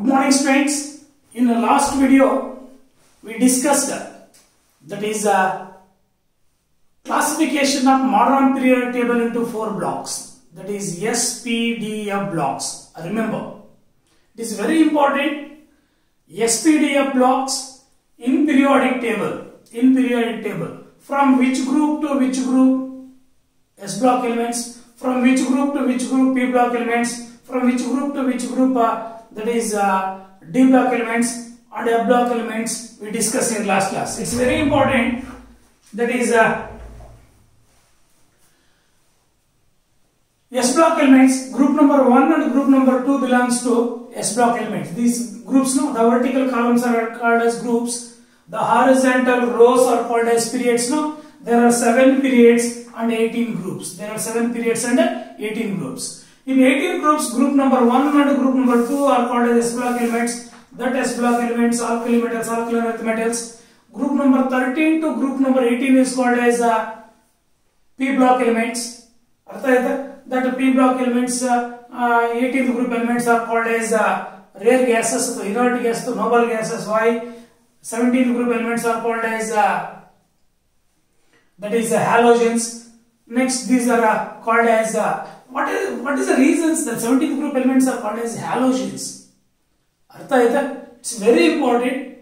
Good morning students. In the last video we discussed that is classification of modern periodic table into 4 blocks, that is SPDF blocks. Remember, it is very important. SPDF blocks in periodic table, from which group to which group S block elements, from which group to which group P block elements, from which group to which group that is D block elements and F block elements we discussed in last class. It's very important. That is S block elements, group number 1 and group number 2 belongs to S block elements. These groups, no, the vertical columns are called as groups. The horizontal rows are called as periods. No, there are 7 periods and 18 groups. There are 7 periods and 18 groups. In 18 groups, group number 1 and group number 2 are called as S block elements. That S block elements, alkali metals, alkaline earth metals. Group number 13 to group number 18 is called as P block elements. That P block elements, 18th group elements are called as rare gases, so inert gas to noble gases. Why? 17th group elements are called as that is halogens. Next, these are called as what is the reasons that 17th group elements are called as halogens? It's very important.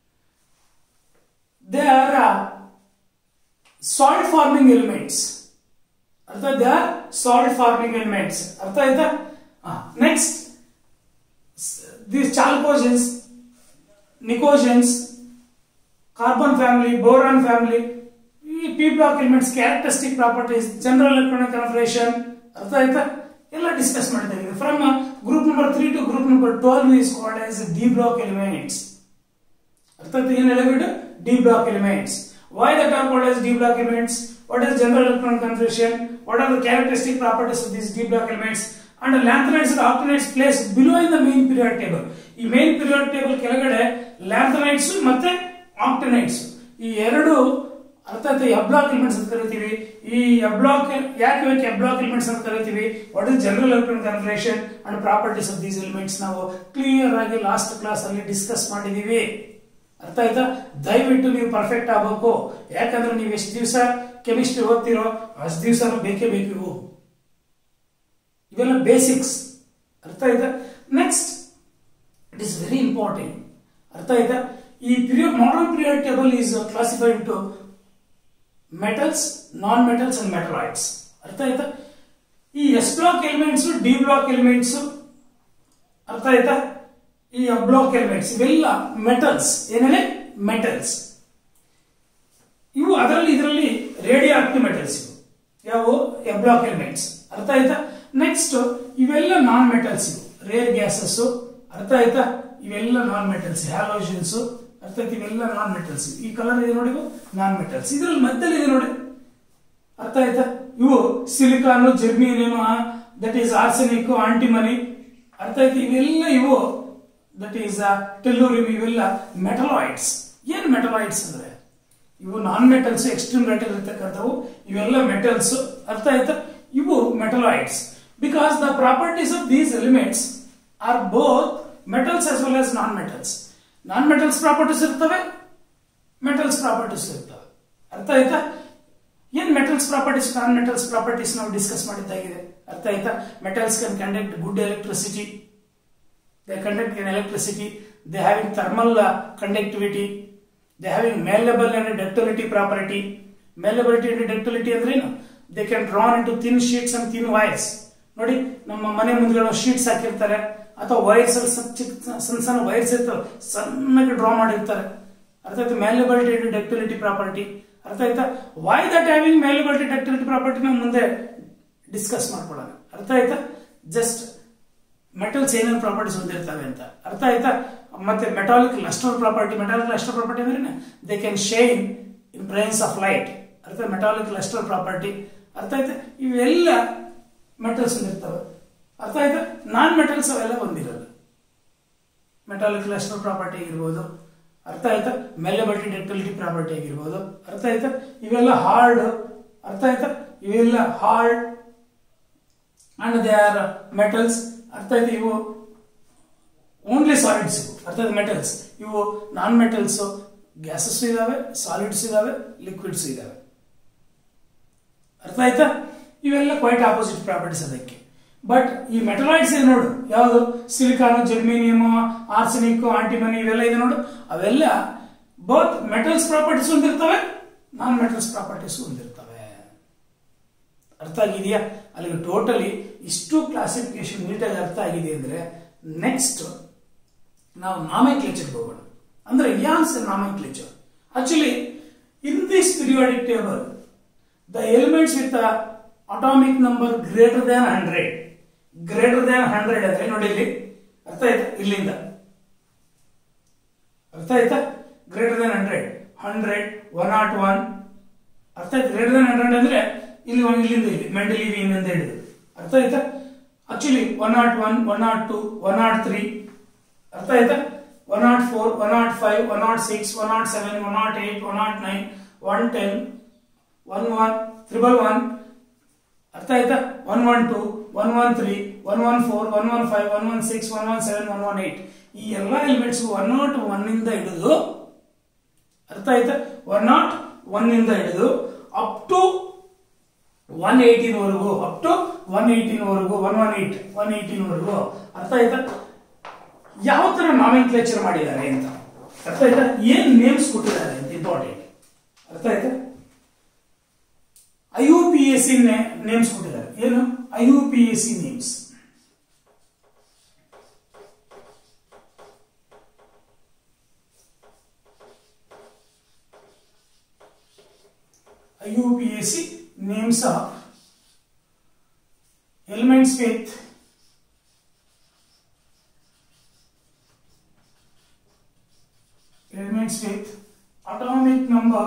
They are salt forming elements. They are salt forming elements. Next, these chalcogens, nicogens, carbon family, boron family, P block elements, characteristic properties, general electronic configuration, discuss from group number 3 to group number 12 is called as D block elements. D block elements. Why that are called as D block elements? What is general electronic configuration? What are the characteristic properties of these D block elements? And the lanthanides and octanides placed below in the main periodic table. In main periodic table kelagade lanthanides ಮತ್ತೆ octanides. ಈ ಎರಡು ಅರ್ಥಾತ್ F block elements ಅಂತ ಕರೀತೀವಿ. ಈ F block ಯಾಕೆ F block elements ಅಂತ ಕರೀತೀವಿ? What is general electronic configuration and properties of these elements ನಾವು ಕ್ಲಿಯರ್ ಆಗಿ ಲಾಸ್ಟ್ ಕ್ಲಾಸ್ ಅಲ್ಲಿ ಡಿಸ್ಕಸ್ ಮಾಡಿದೀವಿ. ಅರ್ಥ ಆಯ್ತಾ? ದಯವಿಟ್ಟು ನೀವು ಪರ್ಫೆಕ್ಟ್ ಆಗಬೇಕು. ಯಾಕಂದ್ರೆ ನೀವು ಎಷ್ಟು ದಿವಸ ಕೆಮಿಸ್ಟ್ರಿ ಓದ್ತಿರೋ ಅಷ್ಟು ದಿವಸ ಬೇಕೇ ಬೇಕು ಇವೆಲ್ಲ ಬೇಸಿಕ್ಸ್. ಅರ್ಥ ಆಯ್ತಾ? Next, it is very important. ಅರ್ಥ ಆಯ್ತಾ? ಈ modern period table is classified into metals, non metals and metalloids. ಅರ್ಥ ಆಯ್ತಾ? ಈ S block elements, D block elements, ಅರ್ಥ ಆಯ್ತಾ? ಈ ಎಫ್ ಬ್ಲಾಕ್ ಎಲಿಮೆಂಟ್ಸ್ ಇವೆಲ್ಲ ಮೆಟಲ್ಸ್. ಏನೇನೆ? ಮೆಟಲ್ಸ್. ಇವು ಇದರಲ್ಲಿ ರೇಡಿಯೋ ಆಕ್ಟಿವ್ ಮೆಟಲ್ಸ್ ಇವು ಯಾವ ಎಫ್ ಬ್ಲಾಕ್ ಎಲಿಮೆಂಟ್ಸ್. ಅರ್ಥ ಆಯ್ತಾ? ನೆಕ್ಸ್ಟ್, ಇವೆಲ್ಲ ನಾನ್ ಮೆಟಲ್ಸ್, ಇವು ರೇರ್ ಗ್ಯಾಸಸ್. ಅರ್ಥ ಆಯ್ತಾ? ಇವೆಲ್ಲ ನಾನ್ ಮೆಟಲ್ಸ್, ಹ್ಯಾಲೋಜನ್ಸ್. ಅರ್ಥ ಆಯ್ತು? ಇವೆಲ್ಲ ನಾನ್ ಮೆಟಲ್ಸ್. ಈ ಕಲರ್ ಇದೆ ನೋಡಿ, ನಾನ್ ಮೆಟಲ್ಸ್. ಇದ್ರಲ್ಲಿ ಮಧ್ಯದಲ್ಲಿ ಇದೆ ನೋಡಿ. ಅರ್ಥ ಆಯ್ತಾ? ಇವು silicon, germanium, that is arsenic, antimony. ಅರ್ಥ ಆಯ್ತು? ಇವೆಲ್ಲ ಇವು ದಟ್ ಈಸ್ ಟೆಲ್ಲೂರಿಯಂ. ಇವೆಲ್ಲ ಮೆಟಲಾಯ್ಡ್ಸ್. ಏನ್ ಮೆಟಲಾಯ್ಡ್ಸ್ ಅಂದ್ರೆ ಇವು ನಾನ್ ಮೆಟಲ್ಸ್, ಎಕ್ಸ್ಟ್ರೀಮ್ ಮೆಟಲ್ ಇರ್ತಕ್ಕಂಥವು. ಇವೆಲ್ಲ ಮೆಟಲ್ಸ್. ಅರ್ಥ ಆಯ್ತಾ? ಇವು metalloids. Because the properties of these elements are both metals as well as non metals. Non metals properties ಇರ್ತವೆ, ಮೆಟಲ್ಸ್ ಪ್ರಾಪರ್ಟೀಸ್ ಇರ್ತವೆ. ಅರ್ಥ ಆಯ್ತಾ? ಏನ್ metals properties, non metals properties ನಾವು ಡಿಸ್ಕಸ್ ಮಾಡಿದ್ದಾಗಿದೆ. ಅರ್ಥ ಆಯ್ತಾ? Metals can conduct good electricity. They conduct an electricity. They having thermal conductivity. They having malleable and ductility property. Malleability and ductility ಅಂದ್ರೆ ಏನು? They can draw into thin sheets and thin wires. ನೋಡಿ, ನಮ್ಮ ಮನೆ ಮುಂದ್ಗಡೆ sheets ಹಾಕಿರ್ತಾರೆ ಅಥವಾ wires ಸಣ್ಣ wires ಇರ್ತವೆ, ಸಣ್ಣಗೆ ಡ್ರಾ ಮಾಡಿರ್ತಾರೆ. ಅರ್ಥ ಆಯ್ತು? malleability and ductility property. ಅರ್ಥ ಆಯ್ತಾ? Why that having malleability ductility property ನಾವು ಮುಂದೆ ಡಿಸ್ಕಸ್ ಮಾಡ್ಕೊಳ್ಳೋಣ. ಅರ್ಥ ಆಯ್ತಾ? ಜಸ್ಟ್ ಮೆಟಲ್ಸ್ ಏನೇನು ಪ್ರಾಪರ್ಟೀಸ್ ಹೊಂದಿರ್ತವೆ ಅಂತ. ಅರ್ಥ ಆಯ್ತಾ? ಮತ್ತೆ metallic lustre property. Metallic lustre property ಅಂದ್ರೆ they can shine in presence of light. ಅರ್ಥ? Metallic lustre property. ಅರ್ಥ ಆಯ್ತಾ? ಇವೆಲ್ಲ ಮೆಟಲ್ಸ್ ಹೊಂದಿರ್ತವೆ. ಅರ್ಥ ಆಯ್ತಾ? ನಾನ್ ಮೆಟಲ್ಸ್ ಅವೆಲ್ಲ ಹೊಂದಿರಲ್ಲ. ಮೆಟಾಲಿಕ್ ಲಸ್ಟರ್ ಪ್ರಾಪರ್ಟಿ ಆಗಿರ್ಬೋದು. ಅರ್ಥ ಆಯ್ತಾ? ಮೆಲೆಬಿಲಿಟಿ ಡಕ್ಟಿಲಿಟಿ ಪ್ರಾಪರ್ಟಿ ಆಗಿರ್ಬೋದು. ಅರ್ಥ ಆಯ್ತಾ? ಇವೆಲ್ಲ ಹಾರ್ಡ್. ಅರ್ಥ ಆಯ್ತಾ? ಇವೆಲ್ಲ hard and they are metals. ಅರ್ಥ ಆಯ್ತು? ಇವು ಓನ್ಲಿ ಸಾಲಿಡ್ಸ್ ಅರ್ಥಾತ್ ಮೆಟಲ್ಸ್. ಇವು ನಾನ್ ಮೆಟಲ್ಸ್ ಗ್ಯಾಸಸ್ ಇದಾವೆ, ಸಾಲಿಡ್ಸ್ ಇದಾವೆ, ಲಿಕ್ವಿಡ್ಸ್ ಇದಾವೆ. ಅರ್ಥ ಆಯ್ತಾ? ಇವೆಲ್ಲ ಕ್ವೈಟ್ ಆಪೋಸಿಟ್ ಪ್ರಾಪರ್ಟೀಸ್ ಅದಕ್ಕೆ. ಬಟ್ ಈ ಮೆಟಲಾಯ್ಡ್ಸ್ ಇದೆ ನೋಡು, ಯಾವುದು ಸಿಲಿಕಾನ್, ಜರ್ಮೇನಿಯಮ್, ಆರ್ಸೆನಿಕ್, ಆಂಟಿಮನಿ ಇವೆಲ್ಲ ಇದೆ ನೋಡು, ಅವೆಲ್ಲ ಬೋತ್ ಮೆಟಲ್ಸ್ ಪ್ರಾಪರ್ಟೀಸ್ ಹೊಂದಿರ್ತವೆ, ನಾನ್ ಮೆಟಲ್ಸ್ ಪ್ರಾಪರ್ಟೀಸ್ ಹೊಂದಿರ್ತವೆ. ಅರ್ಥ ಆಗಿದೆಯಾ? ಅಲ್ಲಿಗೆ ಟೋಟಲಿ ಇಷ್ಟು ಕ್ಲಾಸಿಫಿಕೇಶನ್ ನೀಟಾಗಿ ಅರ್ಥ ಆಗಿದೆ ಅಂದ್ರೆ ನೆಕ್ಸ್ಟ್ ನಾವು ನಾಮೆನ್ಕ್ಲೇಚರ್ಗೆ ಹೋಗೋಣ. ಅಂದ್ರೆ ಯಾನ್ಸ್ nomenclature. Actually in this periodic table the elements with atomic number greater than 100 ಅಂದ್ರೆ ನೋಡಿ ಇಲ್ಲಿ ಅರ್ಥ ಆಯ್ತಾ? ಇಲ್ಲಿಂದ ಅರ್ಥ ಆಯ್ತಾ? ಗ್ರೇಟರ್ ದ್ಯಾನ್ 100, 101 ಅರ್ಥ ಆಯ್ತು? ಗ್ರೇಟರ್ ದ್ಯಾನ್ 100 ಅಂದ್ರೆ ಇಲ್ಲಿಂದ ಇಲ್ಲಿ ಮೆಂಡೆಲಿವಿಯನ್ ಅಂತ ಹೇಳಿದ್ರು. ಅರ್ಥ ಆಯ್ತಾ? ಆಕ್ಚುಲಿ 101, 102, 103 ಅರ್ಥ ಆಯ್ತಾ? 104, 105, 106, 107, 108, 109, 110, 11, 111 ಅರ್ಥ ಆಯ್ತಾ? 112, 113, 114, 115, 116, 117, 118 ಈ ಎಲ್ಲ ಎಲಿಮೆಂಟ್ಸ್ 101 ಇಂದ ಹಿಡಿದು ಅರ್ಥ ಆಯ್ತಾ? 101 ಇಂದ ಹಿಡಿದು ಅಪ್ ಟು 118 ವರೆಗೂ, 118 ವರೆಗೂ ಅರ್ಥ ಆಯ್ತಾ? ಯಾವ ತರ ನಾಮೆನ್ಕ್ಲೇಚರ್ ಮಾಡಿದ್ದಾರೆ ಅಂತ ಅರ್ಥ ಆಯ್ತಾ? ಏನ್ ನೇಮ್ಸ್ ಕೊಟ್ಟಿದ್ದಾರೆ ಅಂತ ಇಂಪಾರ್ಟೆಂಟ್. ಅರ್ಥ ಆಯ್ತಾ? IUPAC ನೇಮ್ಸ್ ಕೊಟ್ಟಿದ್ದಾರೆ. ಏನು IUPAC names? IUPAC names of elements with atomic number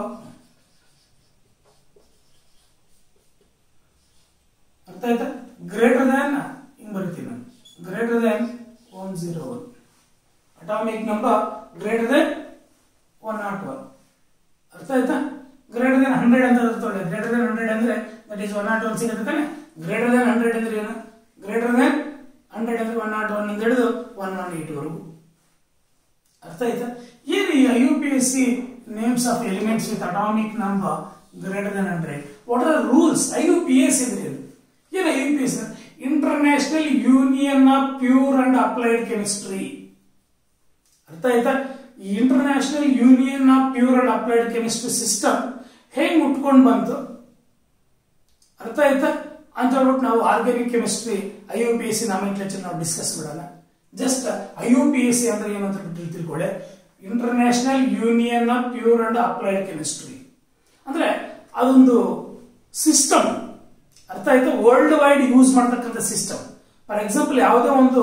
ಅರ್ಥ ಆಯ್ತಾ? ಗ್ರೇಟರ್ ದ್ಯಾನ್ ಹಿಂಗ್ ಬರೀತೀನಿ ನಾನು, greater than 101 atomic number greater than 101 ಅರ್ಥ ಆಯ್ತಾ? ಗ್ರೇಟರ್ ದ್ಯಾನ್ 100 ಅಂತ ತಗೊಳ್ಳಿ. ಗ್ರೇಟರ್ ದ್ಯಾನ್ 100 ಅಂದ್ರೆ ದಟ್ ಈಸ್ 101 ಸಿಗುತ್ತೆ ತಾನೆ. ಗ್ರೇಟರ್ ದ್ಯಾನ್ 100 ಅಂದ್ರೆ ಏನು? ಗ್ರೇಟರ್ ದ್ಯಾನ್ 100 ಅಂದ್ರೆ 101 ಇಂದ ಹಿಡಿದು 118 ವರೆಗೂ. ಅರ್ಥ ಆಯ್ತಾ? ಏನು ಈ IUPAC names of elements with atomic number greater than 100? What are rules? IUPAC ಅಂದ್ರೆ ಏನು? IUPAC international union of pure and applied chemistry. ಅರ್ಥ ಆಯ್ತಾ? ಈ international union of pure and applied chemistry system ಹೇಗೆ ಉಟ್ಕೊಂಡು ಬಂತು ಅರ್ಥ ಆಯ್ತಾ ಅಂತ ಹೇಳ್ಬಿಟ್ಟು ನಾವು ಆರ್ಗ್ಯಾನಿಕ್ ಕೆಮಿಸ್ಟ್ರಿ IUPAC ನಾಮೆನ್ಕ್ಲೇಚರ್ ನಾವು ಡಿಸ್ಕಸ್ ಮಾಡೋಣ. ಜಸ್ಟ್ IUPAC ಅಂದ್ರೆ ಏನು ಅಂತ ತಿಳ್ಕೊಳ್ಳಿ. International union of pure and applied chemistry ಅಂದ್ರೆ ಅದೊಂದು ಸಿಸ್ಟಮ್. ಅರ್ಥ ಆಯ್ತಾ? ವರ್ಲ್ಡ್ ವೈಡ್ ಯೂಸ್ ಮಾಡತಕ್ಕಂಥ ಸಿಸ್ಟಮ್. ಫಾರ್ ಎಕ್ಸಾಂಪಲ್ ಯಾವುದೇ ಒಂದು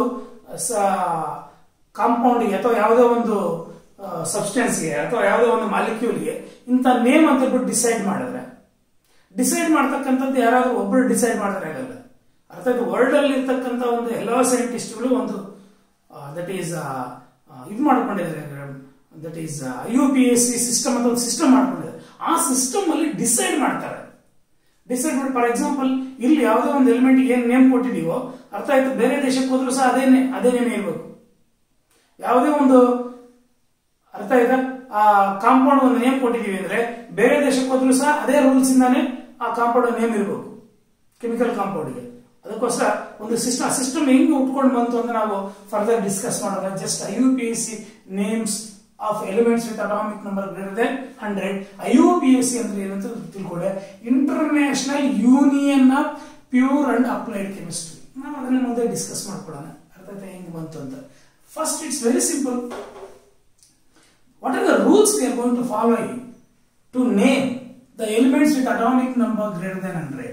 ಕಾಂಪೌಂಡ್ಗೆ ಅಥವಾ ಯಾವುದೋ ಒಂದು ಸಬ್ಸ್ಟೆನ್ಸ್ಗೆ ಅಥವಾ ಯಾವುದೋ ಒಂದು ಮಾಲಿಕ್ಯೂಲ್ಗೆ ಇಂಥ ನೇಮ್ ಅಂತ ಹೇಳ್ಬಿಟ್ಟು ಡಿಸೈಡ್ ಮಾಡಿದ್ರೆ, ಡಿಸೈಡ್ ಮಾಡ್ತಕ್ಕಂಥದ್ದು ಯಾರಾದ್ರೂ ಒಬ್ಬರು ಡಿಸೈಡ್ ಮಾಡಿದ್ರೆ ಆಗಲ್ಲ. ಅರ್ಥ ಆಯ್ತು? ವರ್ಲ್ಡ್ ಅಲ್ಲಿ ಇರ್ತಕ್ಕಂಥ ಒಂದು ಎಲ್ಲ ಸೈಂಟಿಸ್ಟ್ಗಳು ಒಂದು ದಟ್ ಈಸ್ ಇದು ಮಾಡ್ಕೊಂಡಿದ್ದಾರೆ. ದಟ್ ಈಸ್ IUPAC ಸಿಸ್ಟಮ್ ಅಂತ ಒಂದು ಸಿಸ್ಟಮ್ ಮಾಡ್ಕೊಂಡಿದ್ದಾರೆ. ಆ ಸಿಸ್ಟಮ್ ಅಲ್ಲಿ ಡಿಸೈಡ್ ಮಾಡ್ತಾರೆ. ಡಿಸೈಡ್ ಮಾಡಿ ಫಾರ್ ಎಕ್ಸಾಂಪಲ್ ಇಲ್ಲಿ ಯಾವುದೋ ಒಂದು ಎಲಿಮೆಂಟ್ ಏನ್ ನೇಮ್ ಕೊಟ್ಟಿದೀವೋ ಅರ್ಥ ಆಯ್ತು, ಬೇರೆ ದೇಶಕ್ಕೆ ಹೋದ್ರು ಸಹ ಅದೇ ನೇಮ್ ಇರಬೇಕು. ಯಾವುದೇ ಒಂದು ಅರ್ಥ ಆಯ್ತಾ ಆ ಕಾಂಪೌಂಡ್ ಒಂದು ನೇಮ್ ಕೊಟ್ಟಿದೀವಿ ಅಂದ್ರೆ ಬೇರೆ ದೇಶಕ್ಕೆ ಹೋದ್ರು ಸಹ ಅದೇ ರೂಲ್ಸ್ ಇಂದಾನೆ ಆ ಕಾಂಪೌಂಡ್ ನೇಮ್ ಇರಬೇಕು ಕೆಮಿಕಲ್ ಕಾಂಪೌಂಡ್ಗೆ. ಅದಕ್ಕೋಸ್ಕರ ಒಂದು ಸಿಸ್ಟಮ್ ಹೆಂಗ್ ಉಟ್ಕೊಂಡು ಬಂತು ಅಂತ ನಾವು ಫರ್ದರ್ ಡಿಸ್ಕಸ್ ಮಾಡೋಣ. Just IUPAC names of elements with atomic number greater than 100. IUPAC ಅಂದ್ರೆ ಏನಂತ ತಿಳ್ಕೊಳ್ಳಿ. International union of pure and applied chemistry. ನಾವು ಅದನ್ನ ಮುಂದೆ ಡಿಸ್ಕಸ್ ಮಾಡ್ಕೊಳ್ಳೋಣ. ಅರ್ಥ ಆಯ್ತಾ ಹೆಂಗ್ ಬಂತು ಅಂತ? First it's very simple. What are the rules we are going to follow to name the elements with atomic number greater than 100?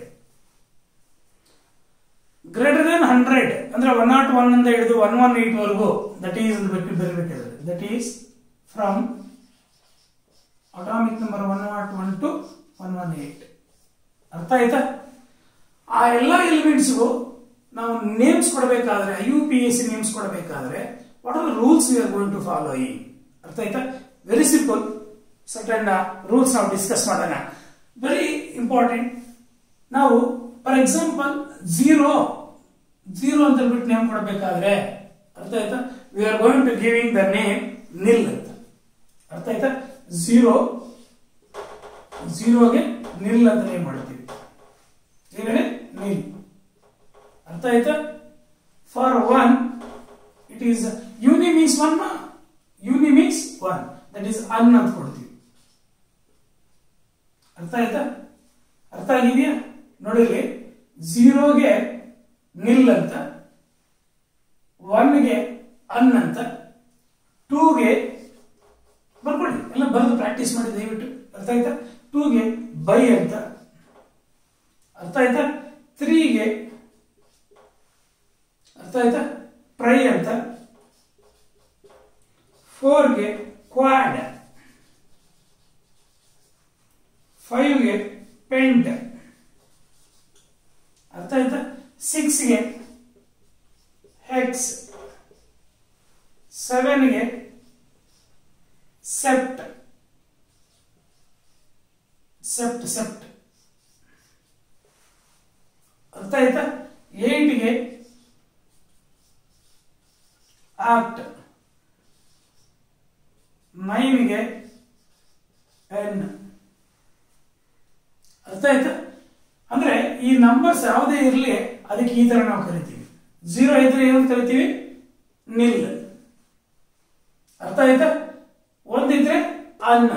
Greater than 100 ಅಂದ್ರೆ 101 ಇಂದ ಹಿಡಿದು 118 ವರೆಗೂ ದಟ್ ಈಸ್ ಬರಬೇಕಾದ್ರೆ that is from atomic number 101 to 118. ಅರ್ಥ ಆಯ್ತಾ? ಆ ಎಲ್ಲ ಎಲಿಮೆಂಟ್ಸ್ಗೂ ನಾವು ನೇಮ್ಸ್ ಕೊಡಬೇಕಾದ್ರೆ IUPAC ನೇಮ್ಸ್ ಕೊಡಬೇಕಾದ್ರೆ what are the rules we are going to follow? ಅರ್ಥ ಆಯ್ತಾ? Very simple. ಸರ್ಟನ್ ರೂಲ್ಸ್ ನಾವು ಡಿಸ್ಕಸ್ ಮಾಡೋಣ. Very important. ನಾವು ಫಾರ್ ಎಕ್ಸಾಂಪಲ್ 0 ಅಂತ ಹೇಳ್ಬಿಟ್ಟು ನೇಮ್ ಕೊಡಬೇಕಾದ್ರೆ ಅರ್ಥ ಆಯ್ತಾ we are going to giving the name nil ಅಂತ. ಅರ್ಥ ಆಯ್ತಾ? ಝೀರೋಗೆ ನಿಲ್ ಅಂತ ನೇಮ್ ಮಾಡ್ತೀವಿ. ಝೀರೋಗೆ ನಿಲ್. ಅರ್ಥ ಆಯ್ತಾ? For 1 it is uni means 1. Uni means 1, that is un ಅಂತ ಕೊಡ್ತೀವಿ. ಅರ್ಥ ಆಯ್ತಾ? ಅರ್ಥ ಆಗಿದೆಯಾ? ನೋಡಿರಿ, ಝೀರೋಗೆ ನಿಲ್ ಅಂತ, 1ಗೆ ಅನ್ ಅಂತ, 2ಗೆ ಬರ್ಕೊಳ್ಳಿ, ಎಲ್ಲ ಬರೆದು ಪ್ರಾಕ್ಟೀಸ್ ಮಾಡಿ ದಯವಿಟ್ಟು. ಅರ್ಥ ಆಯ್ತಾ? 2ಗೆ ಬೈ ಅಂತ. ಅರ್ಥ ಆಯ್ತಾ? 3ಗೆ ಅರ್ಥ ಆಯ್ತಾ ಟ್ರೈ ಅಂತ, 4ಗೆ ಕ್ವಾಡ್, 5ಗೆ ಪೆಂಟ್. ಅರ್ಥ ಆಯ್ತಾ? 6ಗೆ ಹೆಕ್ಸ್, 7ಗೆ ಸೆಪ್ಟ್. ಅರ್ಥ ಆಯ್ತಾ? 8ಗೆ ಆಕ್ಟ್, 9ಗೆ ಎನ್. ಅರ್ಥ ಆಯ್ತಾ? ಅಂದ್ರೆ ಈ ನಂಬರ್ಸ್ ಯಾವುದೇ ಇರಲಿ ಅದಕ್ಕೆ ಈ ತರ ನಾವು ಕರಿತೀವಿ. 0 ಇದ್ರೆ ಏನಂತ ಕರಿತೀವಿ? ನಿಲ್. ಅರ್ಥ ಆಯ್ತಾ? 1 ಇದ್ರೆ ಅನ್ನ.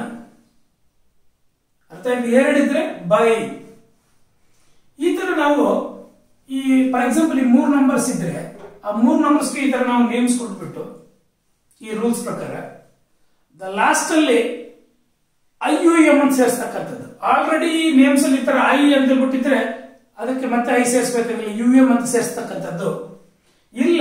ಅರ್ಥ ಆಯ್ತು? 2 ಇದ್ರೆ ಬೈ. ಈ ತರ ನಾವು ಈ ಫಾರ್ ಎಕ್ಸಾಂಪಲ್ ಈ 3 ನಂಬರ್ಸ್ ಇದ್ರೆ ಆ 3 ನಂಬರ್ಸ್ಗೆ ಈ ತರ ನಾವು ನೇಮ್ಸ್ ಕೊಟ್ಬಿಟ್ಟು ಈ ರೂಲ್ಸ್ ಪ್ರಕಾರ ದ ಲಾಸ್ಟ್ ಅಲ್ಲಿ IUM ಅಂತ ಸೇರಿಸ್ತಕ್ಕಂಥದ್ದು. ಆಲ್ರೆಡಿ ನೇಮ್ಸ್ ಅಲ್ಲಿ ಈ ತರ ಐ ಅಂತ ಹೇಳ್ಬಿಟ್ಟಿದ್ರೆ ಅದಕ್ಕೆ ಮತ್ತೆ ಐ ಸೇರಿಸಬೇಕಾಗಿಲ್ಲ, UM ಅಂತ ಸೇರಿಸ್ತಕ್ಕಂಥದ್ದು. ಇಲ್ಲ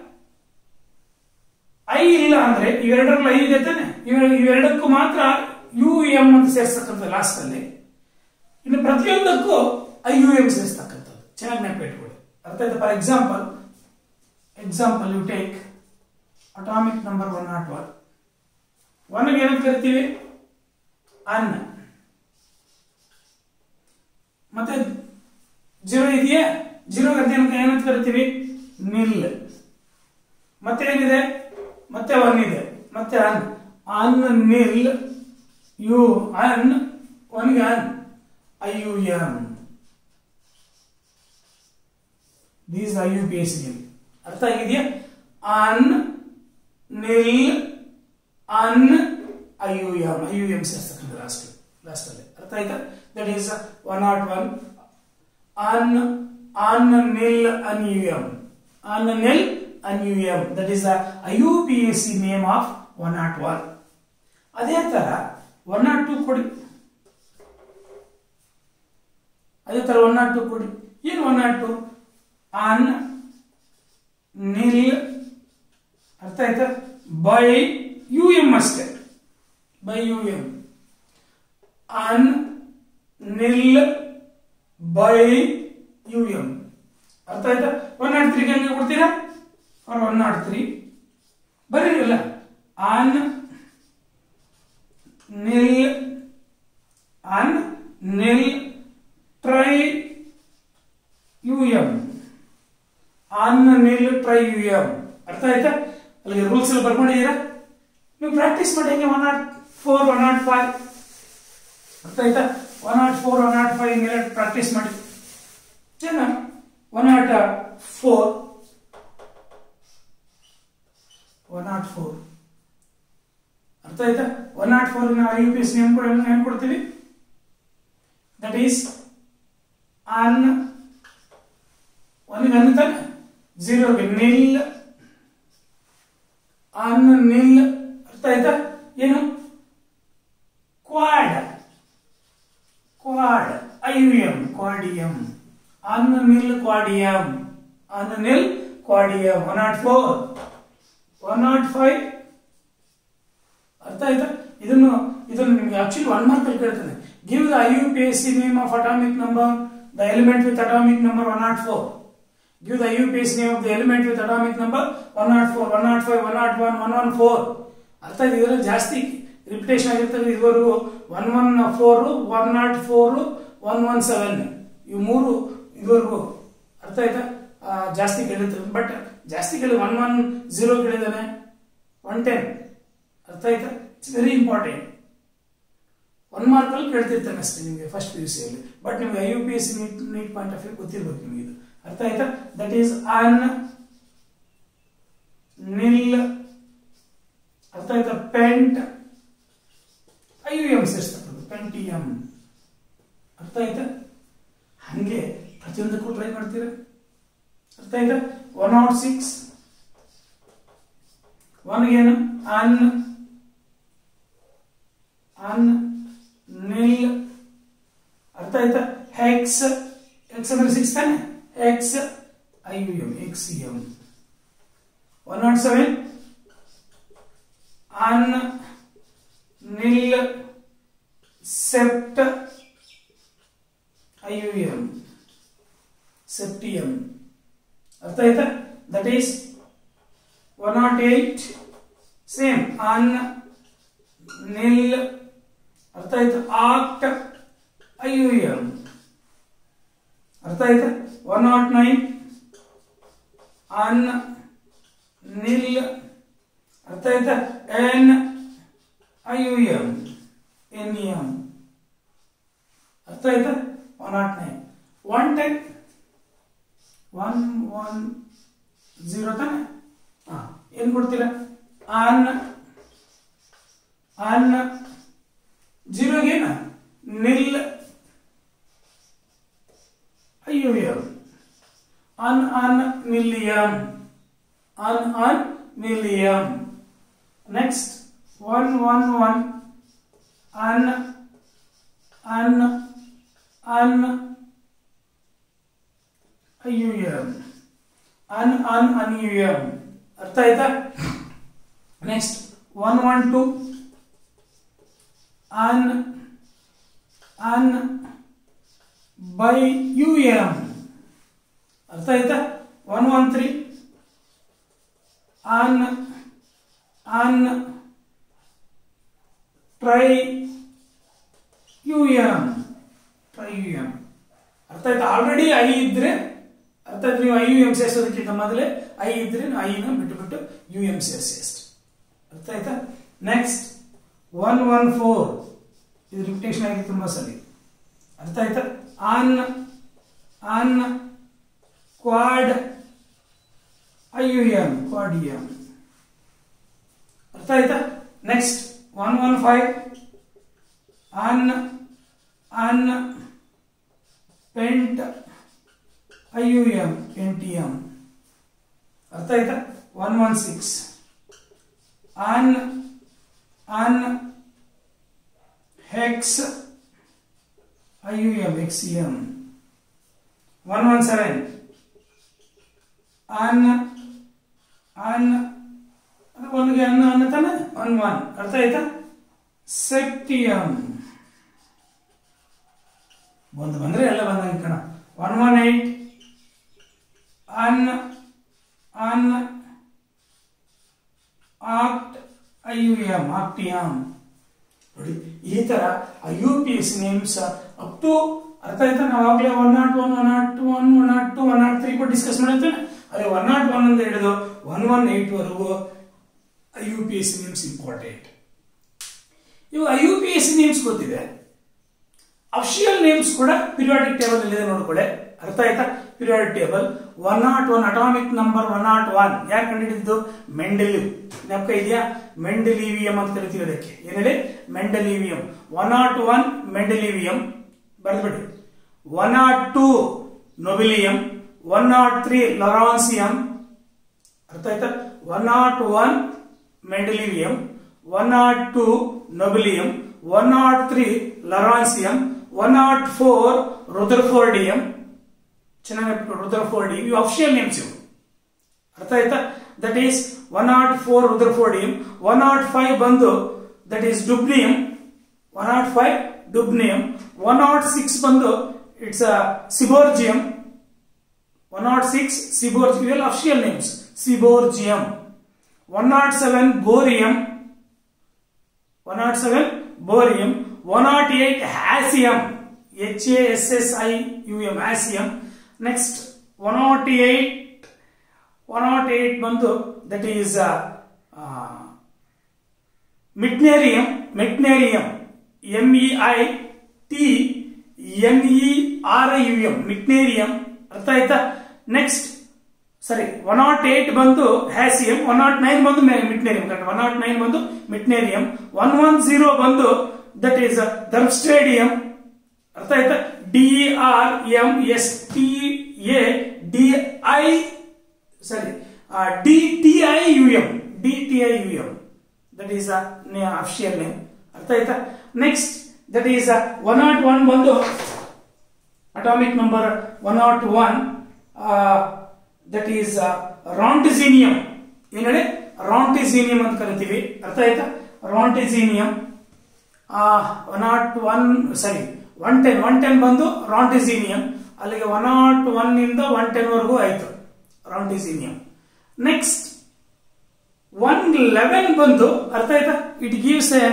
ಐ ಇಲ್ಲ ಅಂದ್ರೆ ಇವೆರಡರಲ್ಲಿ ಐ ಇದೆ ತಾನೆ, ಇವೆರಡಕ್ಕೂ ಮಾತ್ರ UM ಅಂತ ಸೇರಿಸ್ತಕ್ಕಂಥದ್ದು ಲಾಸ್ಟ್ ಅಲ್ಲಿ. ಇನ್ನು ಪ್ರತಿಯೊಂದಕ್ಕೂ IUM ಸೇರಿಸ್ತಕ್ಕಂಥದ್ದು. ಚೆನ್ನಾಗಿ ನೆನಪಿಟ್ಕೊಳ್ಳಿ. ಅರ್ಥ ಆಯ್ತಾ? For example you take atomic number 101. 1ಗೆ ಏನಂತ ಕರಿತೀವಿ? ಅನ್. ಮತ್ತೆ 0 ಇದೆಯಾ? 0 ಏನಂತ ಕರಿತೀವಿ? ನಿಲ್. ಮತ್ತೆ ಏನಿದೆ? ಮತ್ತೆ 1 ಇದೆ, ಮತ್ತೆ ಅನ್ ನಿಲ್ ಯು ಅನ್, 1ಗೆ un IUM. These IUPAC name. ಅರ್ಥ ಆಗಿದೆಯಾ? ಅನ್ ನಿಲ್ ಅನ್ IUM ಸೇರಿಸ್ತಕ್ಕಂಥ ಲಾಸ್ಟ್ ಅಲ್ಲಿ. ಅರ್ಥ ಆಯ್ತಾ? That is 101. Un nil UM. Un nil UM. That is the IUPAC name of 101. ಅದೇ ತರ 102 ಕೊಡಿ. ಅದೇ ತರ 102 ಕೊಡಿ. ಏನು 102? ಅನ್ ನಿಲ್. ಅರ್ಥ ಆಯ್ತಾ? ಬೈ UM ಅಷ್ಟೇ. Bi UM. Un nil bi UM. ಅರ್ಥ ಆಯ್ತಾ? 103 ಹೆಂಗೆ ಕೊಡ್ತೀರಾ? ಫಾರ್ 103 ಬರೀರಲ್ಲ, un nil tri UM. Un nil tri UM. ಅರ್ಥ ಆಯ್ತಾ? ಅಲ್ಲಿಗೆ ರೂಲ್ಸ್ ಎಲ್ಲ ಬರ್ಕೊಂಡಿದ್ದೀರಾ? ನೀವು ಪ್ರಾಕ್ಟೀಸ್ ಮಾಡಿ ಹೆಂಗೆ 104 105. ಅರ್ಥ ಆಯ್ತಾ? 104 105 ಹಿಂಗೆಲ್ಲ ಪ್ರಾಕ್ಟೀಸ್ ಮಾಡಿ. ಚೆನ್ನಾಗಿ 104 ಅರ್ಥ ಆಯ್ತಾ? 104 ನಾವು IUPAC ನೇಮ್ ಕೊಡ್ತೀವಿ. ದಟ್ ಈಸ್ ಅನ್, 1ಗೆ ಅನ್ ತಾನೆ, 0ಗೆ ನಿಲ್ ಅನ್ ನಿಲ್. ಅರ್ಥ ಆಯ್ತಾ? ಏನು? Quad IUM quadium. Un nil quadium. 104 105. ಅರ್ಥ ಆಯ್ತಾ? ಇದನ್ನು ನಿಮಗೆ ಆಕ್ಚುಲಿ 1 ಮಾರ್ಕ್ ಅಲ್ಲಿ ಕೇಳ್ತಾನೆ. Give the IUPAC name of atomic number, the element with atomic number 104. Give the IUPAC name of the element with atomic number 104 105 101 114. ಅರ್ಥ ಆಯ್ತು? ಇದರಲ್ಲಿ ಜಾಸ್ತಿ ರಿಪಿಟೇಷನ್ ಆಗಿರ್ತದೆ. ಇದುವರೆಗೂ 114 104 117 ಇವು 3 ಇದುವರೆಗೂ. ಅರ್ಥ ಆಯ್ತಾ? ಜಾಸ್ತಿ ಕೇಳಿರ್ತಾರೆ. ಬಟ್ ಜಾಸ್ತಿ ಕೇಳಿ 110 ಕೇಳಿದಾನೆ, 110 ಅರ್ಥ ಆಯ್ತಾ? It's very important. 1 ಮಾರ್ಕ್ ಅಲ್ಲಿ ಕೇಳ್ತಿರ್ತಾನೆ ಅಷ್ಟೇ ನಿಮಗೆ ಫಸ್ಟ್ PUC ಅಲ್ಲಿ. ಬಟ್ ನಿಮಗೆ IUPAC NEET point of view ಗೊತ್ತಿರ್ಬೇಕು ನಿಮಗೆ ಇದು. ಅರ್ಥ ಆಯ್ತಾ? ದಟ್ ಈಸ್ ಅನ್ ನಿಲ್ ಅರ್ಥ ಆಯ್ತಾ? ಪೆಂಟ್ IUM ಸೇರಿಸ್ತಕ್ಕಂಥದ್ದು ಪೆಂಟಿಯಂ. ಅರ್ಥ ಆಯ್ತಾ? ಹಂಗೆ ಪ್ರತಿಯೊಂದಕ್ಕೂ ಟ್ರೈ ಮಾಡ್ತೀರಾ. ಅರ್ಥ ಆಯ್ತಾ? 106 1 ಅನ್ ನಿಲ್ ಅರ್ಥ ಆಯ್ತಾ? ಹೆಕ್ಸ್ ಅಂದ್ರೆ 6 ತಾನೆ, hex IUM XEM. 107 un nil sept IUM septium. ಅರ್ಥ ಆಯ್ತಾ? That is 108 same un nil ಅರ್ಥ ಆಯ್ತಾ? Oct IUM. ಅರ್ಥ ಆಯ್ತಾ? 109 ಅನ್ ನಿಲ್ ಅರ್ಥ ಆಯ್ತಾ? Enn IUM NEM. ಅರ್ಥ ಆಯ್ತಾ? 109 110 110 ತಾನೆ. ಏನ್ ಕೊಡ್ತೀರಾ? ಅನ್ 0 ನಿಲ್ IUM ಅನ್ ಮಿಲಿಯಂ ಮಿಲಿಯಂ. Next 111 un IUM UM. ಅರ್ಥ ಆಯ್ತಾ? Next 112 un bi UM. ಅರ್ಥ ಆಯ್ತಾ? 113 ಅನ್ ಟ್ರೈ UM. ಅರ್ಥ ಆಯ್ತಾ? ಆಲ್ರೆಡಿ ಐ ಇದ್ರೆ ಅರ್ಥ ಆಯ್ತು, ನೀವು IUM ಸೇರಿಸೋದಕ್ಕಿಂತ ಮೊದಲೇ ಐ ಇದ್ರೆ ಐನ ಬಿಟ್ಟು UM ಸೇರಿಸಿ ಅಷ್ಟೆ. ಅರ್ಥ ಆಯ್ತಾ? ನೆಕ್ಸ್ಟ್ 114 ಇದು ರಿಪಿಟೇಷನ್ ಆಗಿ ತುಂಬಾ ಸರಿ. ಅರ್ಥ ಆಯ್ತಾ? Un quad IUM quadium. ಅರ್ಥ ಆಯ್ತಾ? Next 115 un pent IUM pentium. ಅರ್ಥ ಆಯ್ತಾ? 116 un hex IUM XEM. 117 un ಒಂದಿಗೆ ಅನ್ನ ತಾನೆ 11. ಅರ್ಥ ಆಯ್ತಾ? ಸೆಪ್ಟಿಯಂ. ಬಂದ್ರೆ ಎಲ್ಲ ಬಂದಂಗೆ ಕಣ. 118 ಅನ್ ಆಕ್ಟ್ IUM ಆಕ್ಟಿಯಂ. ನೋಡಿ ಈ ತರ IUPAC ನೇಮ್ಸ್ ಅಪ್ ಟು ಅರ್ಥ ಆಯ್ತಾ? ನಾವು ಆಗ್ಲೇ 101 102 102 103 ಕೂಡ ಡಿಸ್ಕಸ್ ಮಾಡಿರ್ತೇನೆ. ಅದೇ 101 ಅಂತ ಹಿಡಿದು 118 ವರೆಗೂ IUPAC ನೇಮ್ಸ್ ಇಂಪಾರ್ಟೆಂಟ್. ಇವು IUPAC ನೇಮ್ಸ್ ಗೊತ್ತಿದೆ. ಅಫಿಷಿಯಲ್ ನೇಮ್ಸ್ ಕೂಡ ಪಿರಿಯಾಡಿಕ್ ಟೇಬಲ್ ಅಲ್ಲಿ ಇದೆ ನೋಡ್ಕೊಳ್ಳಿ. ಅರ್ಥ ಆಯ್ತಾ? ಪಿರಿಯಾಡಿಕ್ ಟೇಬಲ್ 101 ಅಟಾಮಿಕ್ ನಂಬರ್ 101 ಯಾರು ಕಂಡುಹಿಡಿದಿದ್ದು? ಮೆಂಡೆಲಿವ್. ಜ್ಞಾಪಕ ಇದೆಯಾ? ಮೆಂಡೆಲಿವಿಯಂ ಅಂತ ಕರಿತೀವಿ ಅದಕ್ಕೆ. ಏನ್ ಹೇಳಿ? ಮೆಂಡೆಲಿವಿಯಂ. 101 ಮೆಂಡೆಲಿವಿಯಂ ಬರೆದ್ಬಿಡಿ. 102 ನೊಬಿಲಿಯಂ, 103 ಲಾರೆನ್ಸಿಯಂ. ಅರ್ಥ ಆಯ್ತಾ? 101 ಮೆಂಡೆಲಿವಿಯಂ, 102 ನೊಬಿಲಿಯಂ, 103 ಲಾರೆನ್ಸಿಯಂ, 104 ರುದರ್ಫೋರ್ಡಿಯಂ. ಚೆನ್ನಾಗಿ ರುದರ್ಫೋರ್ಡಿಯಂ. ಇವು ಅಫಿಷಿಯಲ್ ನೇಮ್ಸ್ ಇವು. ಅರ್ಥ ಆಯ್ತಾ? That is 104 ರುದರ್ಫೋರ್ಡಿಯಂ. 105 ಬಂದು ದಟ್ ಈಸ್ ಡುಬ್ನಿಯಂ. 105 ಡುಬ್ನಿಯಂ. 106 ಬಂದು ಇಟ್ಸ್ ಸಿಬೋರ್ಜಿಯಂ. 106 ಸಿಬೋರ್ಜಿಯಂ. ಇವೆಲ್ಲ official names. Seaborgium. 107 bohrium. 107 bohrium. 108 hassium. HASSIUM hassium. Next 108 ಬಂದು that is meitnerium, meitnerium, MEITNERIUM, meitnerium. ಅರ್ಥ ಆಯ್ತಾ? ನೆಕ್ಸ್ಟ್ ಸರಿ 108 ಬಂದು ಹ್ಯಾಸಿಯಂ, 109 ಬಂದು ಮೆಟ್ನೇರಿಯಂ. 109 ಬಂದು ಮೆಟ್ನೇರಿಯಂ, 110 ಬಂದು ದಟ್ ಈಸ್ ಡರ್ಮ್ಸ್ಟೇಡಿಯಂ. ಅರ್ಥ ಆಯ್ತಾ? DTIUM, that is official name. ಅರ್ಥ ಆಯ್ತಾ? ನೆಕ್ಸ್ಟ್ ದಟ್ ಈಸ್ 101 ಬಂದು atomic number 101, that is roentgenium. ಏನ್ ಹೇಳಿ? ರಾಂಟಿಸಿನಿಯಂ ಅಂತ ಕರಿತೀವಿ. ಅರ್ಥ ಆಯ್ತಾ? ರಾಂಟಿಸಿನಿಯಂ. 101 ಸರಿ 110 ಬಂದು ರಾಂಟಿಸಿನಿಯಂ. ಅಲ್ಲಿಗೆ 101 ಇಂದ 110 ವರೆಗೂ ಆಯ್ತು ರಾಂಟಿಸಿನಿಯಂ. ನೆಕ್ಸ್ಟ್ 111 ಬಂದು, ಅರ್ಥ ಆಯ್ತಾ? It gives a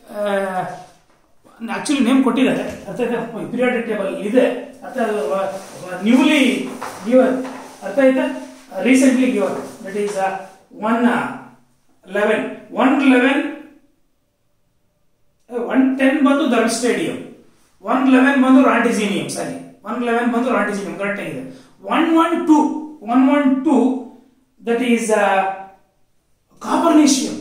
actually name ಕೊಟ್ಟಿದ್ದಾರೆ. ಅರ್ಥ ಆಯ್ತಾ? ಪೀರಿಯಾಡಿಕ್ ಟೇಬಲ್ ಇದೆ. ಅರ್ಥ ನ್ಯೂಲಿ ಗಿವನ್. ಅರ್ಥ ಆಯ್ತಾ? Recently given. That is 111. 110 ಬಂದು ಡರ್ಮ್ಸ್ಟೇಡಿಯಂ, 111 ಬಂದು ರಾಂಟಿಸಿನಿಯಂ. ಸರಿ 111 ಬಂದು ರಾಂಟಿಸಿನಿಯಂ ಕರೆಕ್ಟ್ ಆಗಿದೆ. 112 that is copernicium.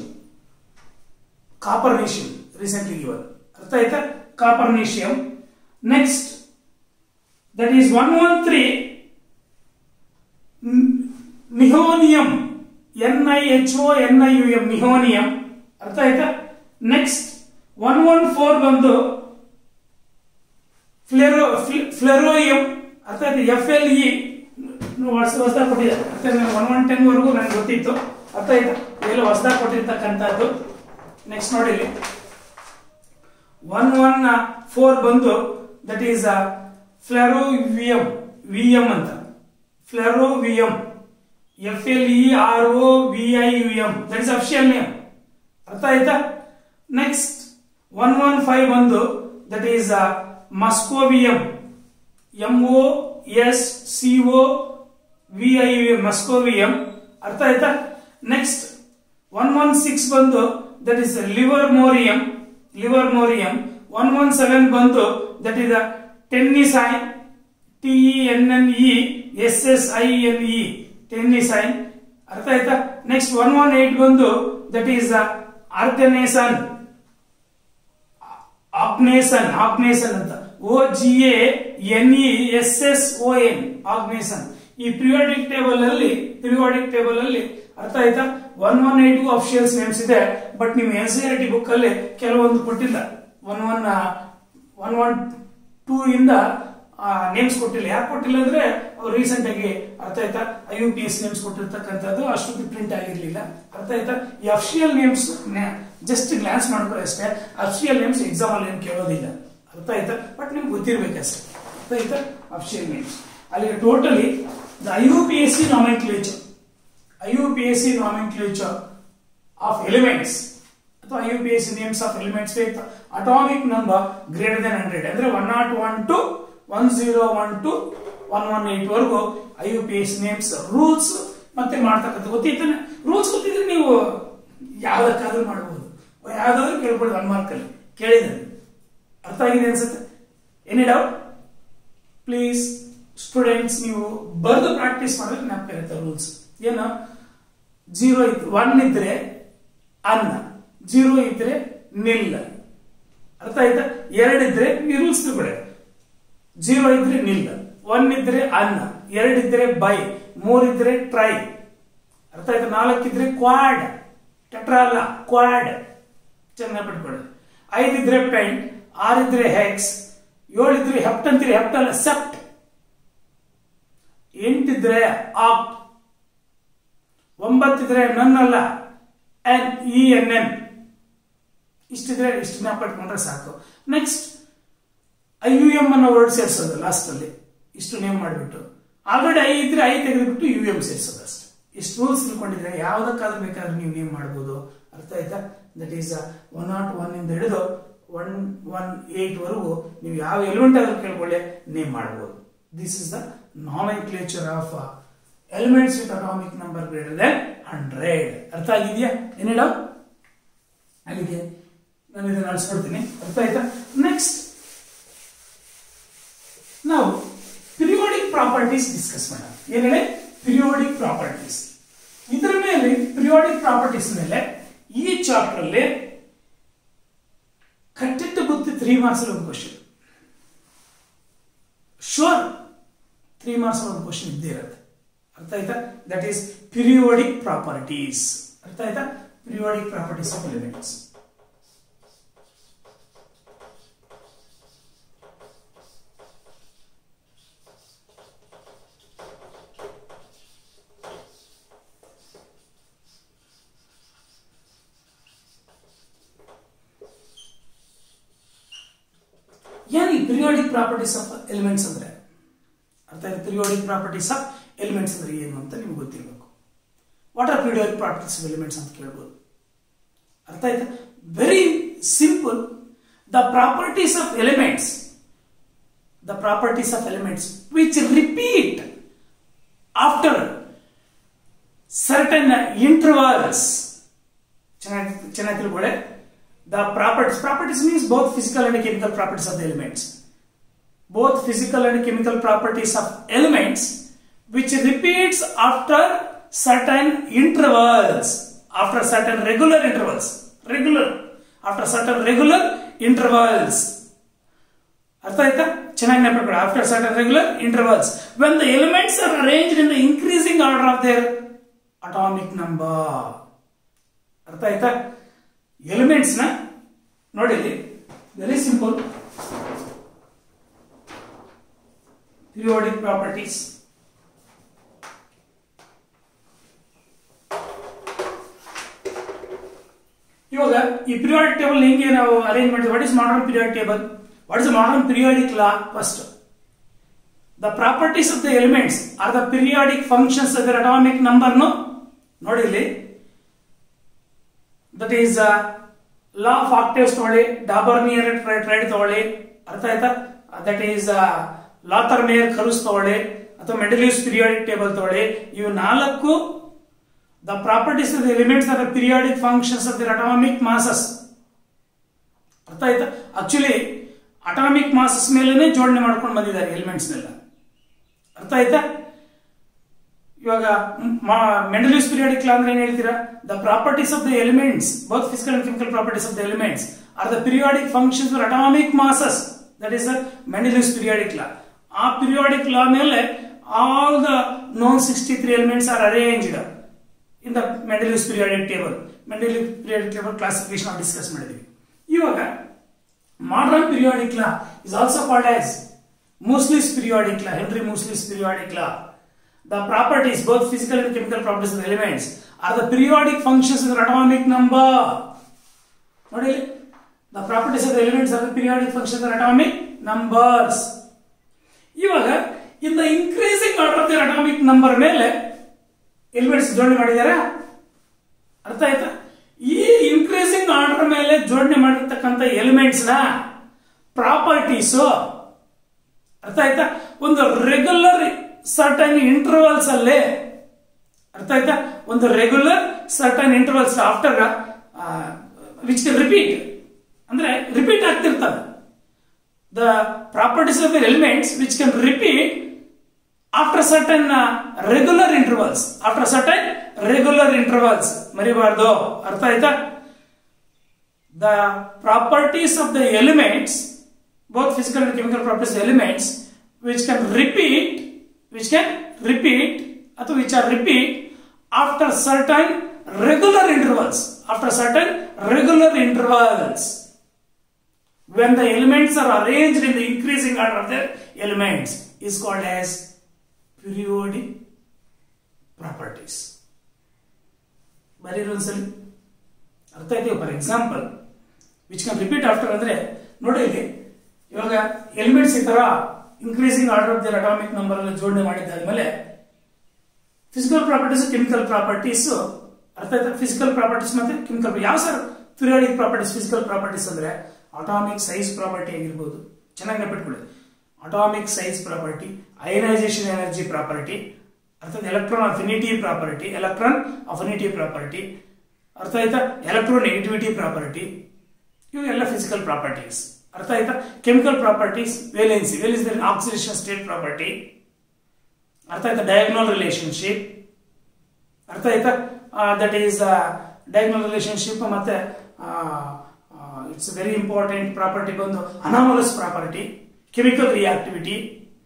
Recently given. ಅರ್ಥ ಆಯ್ತಾ? Copernicium. Next that is 113 nihonium, NIHONIUM, nihonium. ಅರ್ಥ ಆಯ್ತಾ? ನೆಕ್ಸ್ಟ್ 114 ಬಂದು ಫ್ಲೆರೋಯಿಯಂ. ಅರ್ಥ ಆಯ್ತಾ? FLE ಹೊಸದಾಗಿ ಕೊಟ್ಟಿದ್ದಾರೆ. ಅರ್ಥ 110 ವರೆಗೂ ನನಗೆ ಗೊತ್ತಿತ್ತು. ಅರ್ಥ ಆಯ್ತಾ? ಎಲ್ಲ ಹೊಸದಾಗಿ ಕೊಟ್ಟಿರ್ತಕ್ಕಂಥದ್ದು. ನೆಕ್ಸ್ಟ್ ನೋಡಿ ಇಲ್ಲಿ 114 ಬಂದು ದಟ್ ಈಸ್ ಫ್ಲೆರೋವಿಯಂ, ವಿಎಂ ಅಂತ. Flerovium, FLEROVIUM, that is official name. ಅರ್ಥ ಆಯ್ತಾ? ನೆಕ್ಸ್ಟ್ 115 ಬಂದು that is moscovium, MOSCOVIUM, moscovium. ಅರ್ಥ ಆಯ್ತಾ? ನೆಕ್ಸ್ಟ್ 116 ಬಂದು ದಟ್ ಈಸ್ ಲಿವರ್ಮೋರಿಯಂ. 117 ಬಂದು that is tennessine, TENNESSINE, tennessine. ಅರ್ಥ ಆಯ್ತಾ? ನೆಕ್ಸ್ಟ್ 118 ಬಂದು ದಟ್ ಈಸ್ ಆರ್ಗನೇಸನ್, ಆಗ್ನೇಸನ್ ಅಂತ. OGANESSON, ಆಗ್ನೇಸನ್. ಈ ಪಿರಿಯಾಡಿಕ್ ಟೇಬಲ್ ಅಲ್ಲಿ ಅರ್ಥ ಆಯ್ತಾ? 118 ಅಫಿಷಿಯಲ್ಸ್ ನೇಮ್ಸ್ ಇದೆ. ಬಟ್ ನೀವು NCERT ಬುಕ್ ಅಲ್ಲಿ ಕೆಲವೊಂದು ಕೊಟ್ಟಿಲ್ಲ. 112 ಇಂದ ನೇಮ್ಸ್ ಕೊಟ್ಟಿಲ್ಲ. ಯಾಕೆ ಕೊಟ್ಟಿಲ್ಲ ಅಂದ್ರೆ ಅವ್ರು ರೀಸೆಂಟ್ ಆಗಿ, ಅರ್ಥ ಆಯ್ತಾ, IUPAC ನೇಮ್ಸ್ ಕೊಟ್ಟಿರ್ತಕ್ಕಂಥದ್ದು ಅಷ್ಟೊಂದು ಪ್ರಿಂಟ್ ಆಗಿರ್ಲಿಲ್ಲ. ಅರ್ಥ ಆಯ್ತಾ? ಈ ಅಫಿಷಿಯಲ್ ನೇಮ್ಸ್ ಜಸ್ಟ್ ಗ್ಲಾನ್ಸ್ ಮಾಡ್ಕೊಳ್ಳಿ ಅಷ್ಟೇ. ಅಫಿಷಿಯಲ್ ನೇಮ್ಸ್ ಎಕ್ಸಾಮ್ ಅಲ್ಲಿ ಏನು ಕೇಳೋದಿಲ್ಲ. ಅರ್ಥ ಆಯ್ತಾ? ಬಟ್ ನಿಮ್ಗೆ ಗೊತ್ತಿರ್ಬೇಕಷ್ಟೇ. ಅರ್ಥ ಆಯ್ತಾ? ಅಫಿಷಿಯಲ್ ನೇಮ್ಸ್ ಅಲ್ಲಿಗೆ totally the IUPAC nomenclature of elements ಅಥವಾ IUPAC names of elements with atomic number greater than 100 ಅಂದ್ರೆ 101 to 101 to 118 ವರೆಗೂ IUPAC names ರೂಲ್ಸ್ ಮತ್ತೆ ಮಾಡ್ತಕ್ಕಂಥ ಗೊತ್ತಿತ್ತಾನೆ. ರೂಲ್ಸ್ ಗೊತ್ತಿದ್ರೆ ನೀವು ಯಾವ್ದಕ್ಕಾದ್ರೂ ಮಾಡಬಹುದು, ಯಾವ್ದಾದ್ರು ಕೇಳ್ಬೋದು. 1 ಮಾರ್ಕ್ ಅಲ್ಲಿ ಕೇಳಿದ್ರೆ ಅರ್ಥ ಆಗಿದೆ ಅನ್ಸುತ್ತೆ. Any doubt? ಪ್ಲೀಸ್ ಸ್ಟೂಡೆಂಟ್ಸ್, ನೀವು ಬರೆದು ಪ್ರಾಕ್ಟೀಸ್ ಮಾಡಿದ್ರೆ ಜ್ಞಾಪಕ ಇರುತ್ತೆ ರೂಲ್ಸ್. ಏನು? 1 ಇದ್ರೆ ಅನ್ನ, 0 ಇದ್ರೆ ನಿಲ್ಲ. ಅರ್ಥ ಆಯ್ತಾ? 2 ಇದ್ರೆ ಈ ರೂಲ್ಸ್ ತಿಳ್ಕೊಳ್ಳಿ. 0 ಇದ್ರೆ ನಿಲ್ಲ, 1 ಇದ್ರೆ ಅನ್ನ, 2 ಇದ್ರೆ ಬೈ, 3 ಇದ್ರೆ ಟ್ರೈ. ಅರ್ಥ ಆಯ್ತಾ? 4 ಇದ್ರೆ ಕ್ವಾಡ್, ಟೆಟ್ರಾ ಅಲ್ಲ ಕ್ವಾಡ್. ಚೆನ್ನಾಗಿ ಬಿಟ್ಕೊಳ್ಳಿ. 5 ಇದ್ರೆ ಪೆಂಟ್, 6 ಇದ್ರೆ ಹೆಕ್ಸ್, 7 ಇದ್ರೆ ಹೆಪ್ಟ್ ಅಂತೀರಿ, ಹೆಪ್ಟ್ ಅಲ್ಲ ಸೆಪ್ಟ್. 8 ಇದ್ರೆ ಆಕ್ಟ್, 9 ಇದ್ರೆ ನನ್ ಅಲ್ಲ NENN. ಇಷ್ಟಿದ್ರೆ ಇಷ್ಟು ಜ್ಞಾಪಕಟ್ಕೊಂಡ್ರೆ ಸಾಕು. ನೆಕ್ಸ್ಟ್ IUM ಅನ್ನೋ ವರ್ಡ್ ಸೇರಿಸೋದು ಲಾಸ್ಟ್ ಅಲ್ಲಿ. ಇಷ್ಟು ನೇಮ್ ಮಾಡಿಬಿಟ್ಟು ಆಲ್ರೆಡಿ ಐ ಇದ್ರೆ ಐ ತೆಗೆದುಬಿಟ್ಟು UM ಸೇರಿಸೋದು ಅಷ್ಟೇ. ಇಷ್ಟು ರೂಲ್ಸ್ ತಿಳ್ಕೊಂಡಿದ್ರೆ ಯಾವ್ದಕ್ಕಾದ್ರೂ ಬೇಕಾದ್ರೆ ನೀವು ನೇಮ್ ಮಾಡ್ಬೋದು. ಅರ್ಥ ಆಯ್ತಾ? ದಟ್ ಈಸ್ 101 ಇಂದ ಹಿಡಿದು 118 ವರೆಗೂ ನೀವು ಯಾವ ಎಲಿಮೆಂಟ್ ಆದ್ರೂ ಕೇಳ್ಕೊಳ್ಳಿ, ನೇಮ್ ಮಾಡ್ಬೋದು. This is the nomenclature of elements with atomic number greater than 100. ಅರ್ಥ ಆಗಿದೆಯಾ? ಏನಿಲ್ಲ? ಅಲ್ಲಿಗೆ ನಾನು ಇದನ್ನು ಅಳಿಸ್ಕೊಡ್ತೀನಿ. ಅರ್ಥ ಆಯ್ತಾ? ನೆಕ್ಸ್ಟ್ ನಾವು ಪಿರಿಯೋಡಿಕ್ ಪ್ರಾಪರ್ಟೀಸ್ ಡಿಸ್ಕಸ್ ಮಾಡೋಣ. ಏನೇಳಿ ಪಿರಿಯೋಡಿಕ್ ಪ್ರಾಪರ್ಟೀಸ್. ಇದರ ಮೇಲೆ ಪಿರಿಯೋಡಿಕ್ ಪ್ರಾಪರ್ಟೀಸ್ ಮೇಲೆ ಈ ಚಾಪ್ಟರ್ ಅಲ್ಲಿ ಕಟ್ಟಿಟ್ಟು ಗೊತ್ತಿ 3 ಮಾರ್ಕ್ಸ್ ಒಂದು ಕ್ವಶನ್ ಶೋರ್ 3 ಮಾರ್ಕ್ಸ್ ಒಂದು ಕ್ವಶನ್ ಇದ್ದೇ ಇರುತ್ತೆ. ಅರ್ಥ ಆಯ್ತಾ? That is periodic properties. ಅರ್ಥ ಆಯ್ತಾ? Periodic properties of elements. ಏನು ಈ ಪಿರಿಯೋಡಿಕ್ ಪ್ರಾಪರ್ಟೀಸ್ ಆಫ್ ಎಲಿಮೆಂಟ್ಸ್ ಅಂದ್ರೆ? ಅರ್ಥ ಆಯ್ತು? ಪಿರಿಯೋಡಿಕ್ ಪ್ರಾಪರ್ಟೀಸ್ ಆಫ್ ಎಲಿಮೆಂಟ್ಸ್ ಅಂದ್ರೆ ಏನು ಅಂತ ನಿಮ್ಗೆ ಗೊತ್ತಿರಬೇಕು. What are periodic properties of elements ಅಂತ ಕೇಳ್ಬೋದು. ಅರ್ಥ ಆಯ್ತಾ? Very simple. The properties of elements which repeat after certain intervals. ಚೆನ್ನಾಗಿ ತಿಳ್ಕೊಳ್ಳಿ. The properties means both physical and chemical properties of the elements. Both physical and chemical properties of elements which repeats after certain intervals, after certain regular intervals. After certain regular intervals. Artha aita? Chennagi neನಪಿಟ್ಕೊಳ್ಳಿ. After certain regular intervals. When the elements are arranged in the increasing order of their atomic number. Artha aita? Elements ನ ನೋಡಿ, very simple. Periodic properties. ಇವಾಗ ಈ periodic table ಹೆಂಗೆ ನಾವು arrange ಮಾಡಿದ್ವಿ? What is modern periodic table? What is modern periodic law? First, the properties of the elements are the periodic functions of their atomic number. ನೋಡಿ ಇಲ್ಲಿ, that is law of octaves ತಗೊಳ್ಳಿ, Dobereiner tried ತಗೊಳ್ಳಿ. ಅರ್ಥ ಆಯ್ತಾ? That is ಲಾಥರ್ಮೇಯರ್ curves ತಗೊಳ್ಳಿ, ಅಥವಾ ಮೆಂಡೆಲಿಯಸ್ periodic table ತಗೊಳ್ಳಿ. ಇವು 4 the properties of the elements are periodic functions of their atomic masses. ಅರ್ಥ ಆಯ್ತಾ? ಆಕ್ಚುಲಿ ಅಟಾಮಿಕ್ ಮಾಸಸ್ ಮೇಲೆನೆ ಜೋಡಣೆ ಮಾಡ್ಕೊಂಡು ಬಂದಿದ್ದಾರೆ ಎಲಿಮೆಂಟ್ಸ್ ನೆಲ್ಲ. ಅರ್ಥ ಆಯ್ತಾ? ಇವಾಗ ಮೆಂಡೆಲಿಯಸ್ ಪಿರಿಯಾಡಿಕ್ ಲಾ ಅಂದ್ರೆ ಏನ್ ಹೇಳ್ತೀರಾ? The properties of the elements, both physical and chemical properties of the elements are the periodic functions for atomic masses. That is the Mendeleev's periodic law. ಆ ಪಿರಿಯಾಡಿಕ್ ಲಾ ಮೇಲೆ all the known 63 elements are arranged in the Mendeleev's periodic table. Mendeleev's periodic table classification ನಾವು discuss ಮಾಡಿದ್ವಿ. ಇವಾಗ modern periodic law is also called as Moseley's periodic law, Henry Moseley's periodic law. The properties, both physical and chemical properties of the elements, are the periodic functions of the atomic number. Nodi, the properties of the elements are the periodic functions of the atomic numbers. Ivaga, in the increasing order of the atomic number ಮೇಲೆ elements ಜೋಡಣೆ ಮಾಡಿದ್ದಾರೆ. ಅರ್ಥ ಆಯ್ತಾ? ಈ increasing order ಮೇಲೆ ಜೋಡಣೆ ಮಾಡಿರ್ತಕ್ಕಂಥ elements ನ ಪ್ರಾಪರ್ಟೀಸ್, ಅರ್ಥ ಆಯ್ತಾ, ಒಂದು ರೆಗ್ಯುಲರ್ ಸರ್ಟನ್ ಇಂಟರ್ವಲ್ಸ್ ಅಲ್ಲೇ, ಅರ್ಥ ಆಯ್ತಾ, ಒಂದು regular certain intervals after which can repeat, ಅಂದ್ರೆ ರಿಪೀಟ್ ಆಗ್ತಿರ್ತವೆ. The properties of the elements which can repeat after certain regular intervals, after certain regular intervals ಮರಿಬಾರ್ದು. ಅರ್ಥ ಆಯ್ತಾ? The properties of the elements, both physical and chemical properties of the elements which can repeat ಅಥವಾ which are repeat after certain regular intervals, when the elements are arranged in the increasing order of their elements is called as periodic properties. ಬರೀ ಒಂದ್ಸಲಿ ಅರ್ಥ ಆಯ್ತು? For example which can repeat after ಅಂದ್ರೆ ನೋಡಿ, ಇಲ್ಲಿ ಇವಾಗ elements ಈ ತರ increasing order of their atomic number ಅಲ್ಲಿ ಜೋಡಣೆ ಮಾಡಿದ್ದಾದ್ಮೇಲೆ ಫಿಸಿಕಲ್ ಪ್ರಾಪರ್ಟೀಸ್, ಕೆಮಿಕಲ್ ಪ್ರಾಪರ್ಟೀಸ್, ಅರ್ಥ ಆಯ್ತಾ? ಫಿಸಿಕಲ್ ಪ್ರಾಪರ್ಟೀಸ್ ಮತ್ತೆ ಕೆಮಿಕಲ್ ಯಾವ sir periodic properties? Physical properties ಅಂದ್ರೆ ಅಟಾಮಿಕ್ ಸೈಜ್ ಪ್ರಾಪರ್ಟಿ ಆಗಿರ್ಬೋದು, ಚೆನ್ನಾಗಿ ನೆನಪಿಟ್ಕೊಳ್ಳಿ. Atomic size property, ionisation energy property, ಅರ್ಥಾತ್ ಎಲೆಕ್ಟ್ರಾನ್ ಅಫಿನಿಟಿ ಪ್ರಾಪರ್ಟಿ, ಅರ್ಥ ಆಯ್ತಾ? ಎಲೆಕ್ಟ್ರೋನೆಗೆಟಿವಿಟಿ ಪ್ರಾಪರ್ಟಿ, ಇವೆಲ್ಲ ಫಿಸಿಕಲ್ ಪ್ರಾಪರ್ಟೀಸ್. ಅರ್ಥ ಆಯ್ತಾ? Chemical properties, valency, valency oxidation state property. ಅರ್ಥ ಆಯ್ತಾ? ಡಯಾಗ್ನಲ್ ರಿಲೇಶನ್ಶಿಪ್, ಅರ್ಥ ಆಯ್ತಾ? That is diagonal relationship. ಮತ್ತೆ ಇಟ್ಸ್ ವೆರಿ ಇಂಪಾರ್ಟೆಂಟ್ ಪ್ರಾಪರ್ಟಿ ಬಂದು anomalous property, chemical reactivity,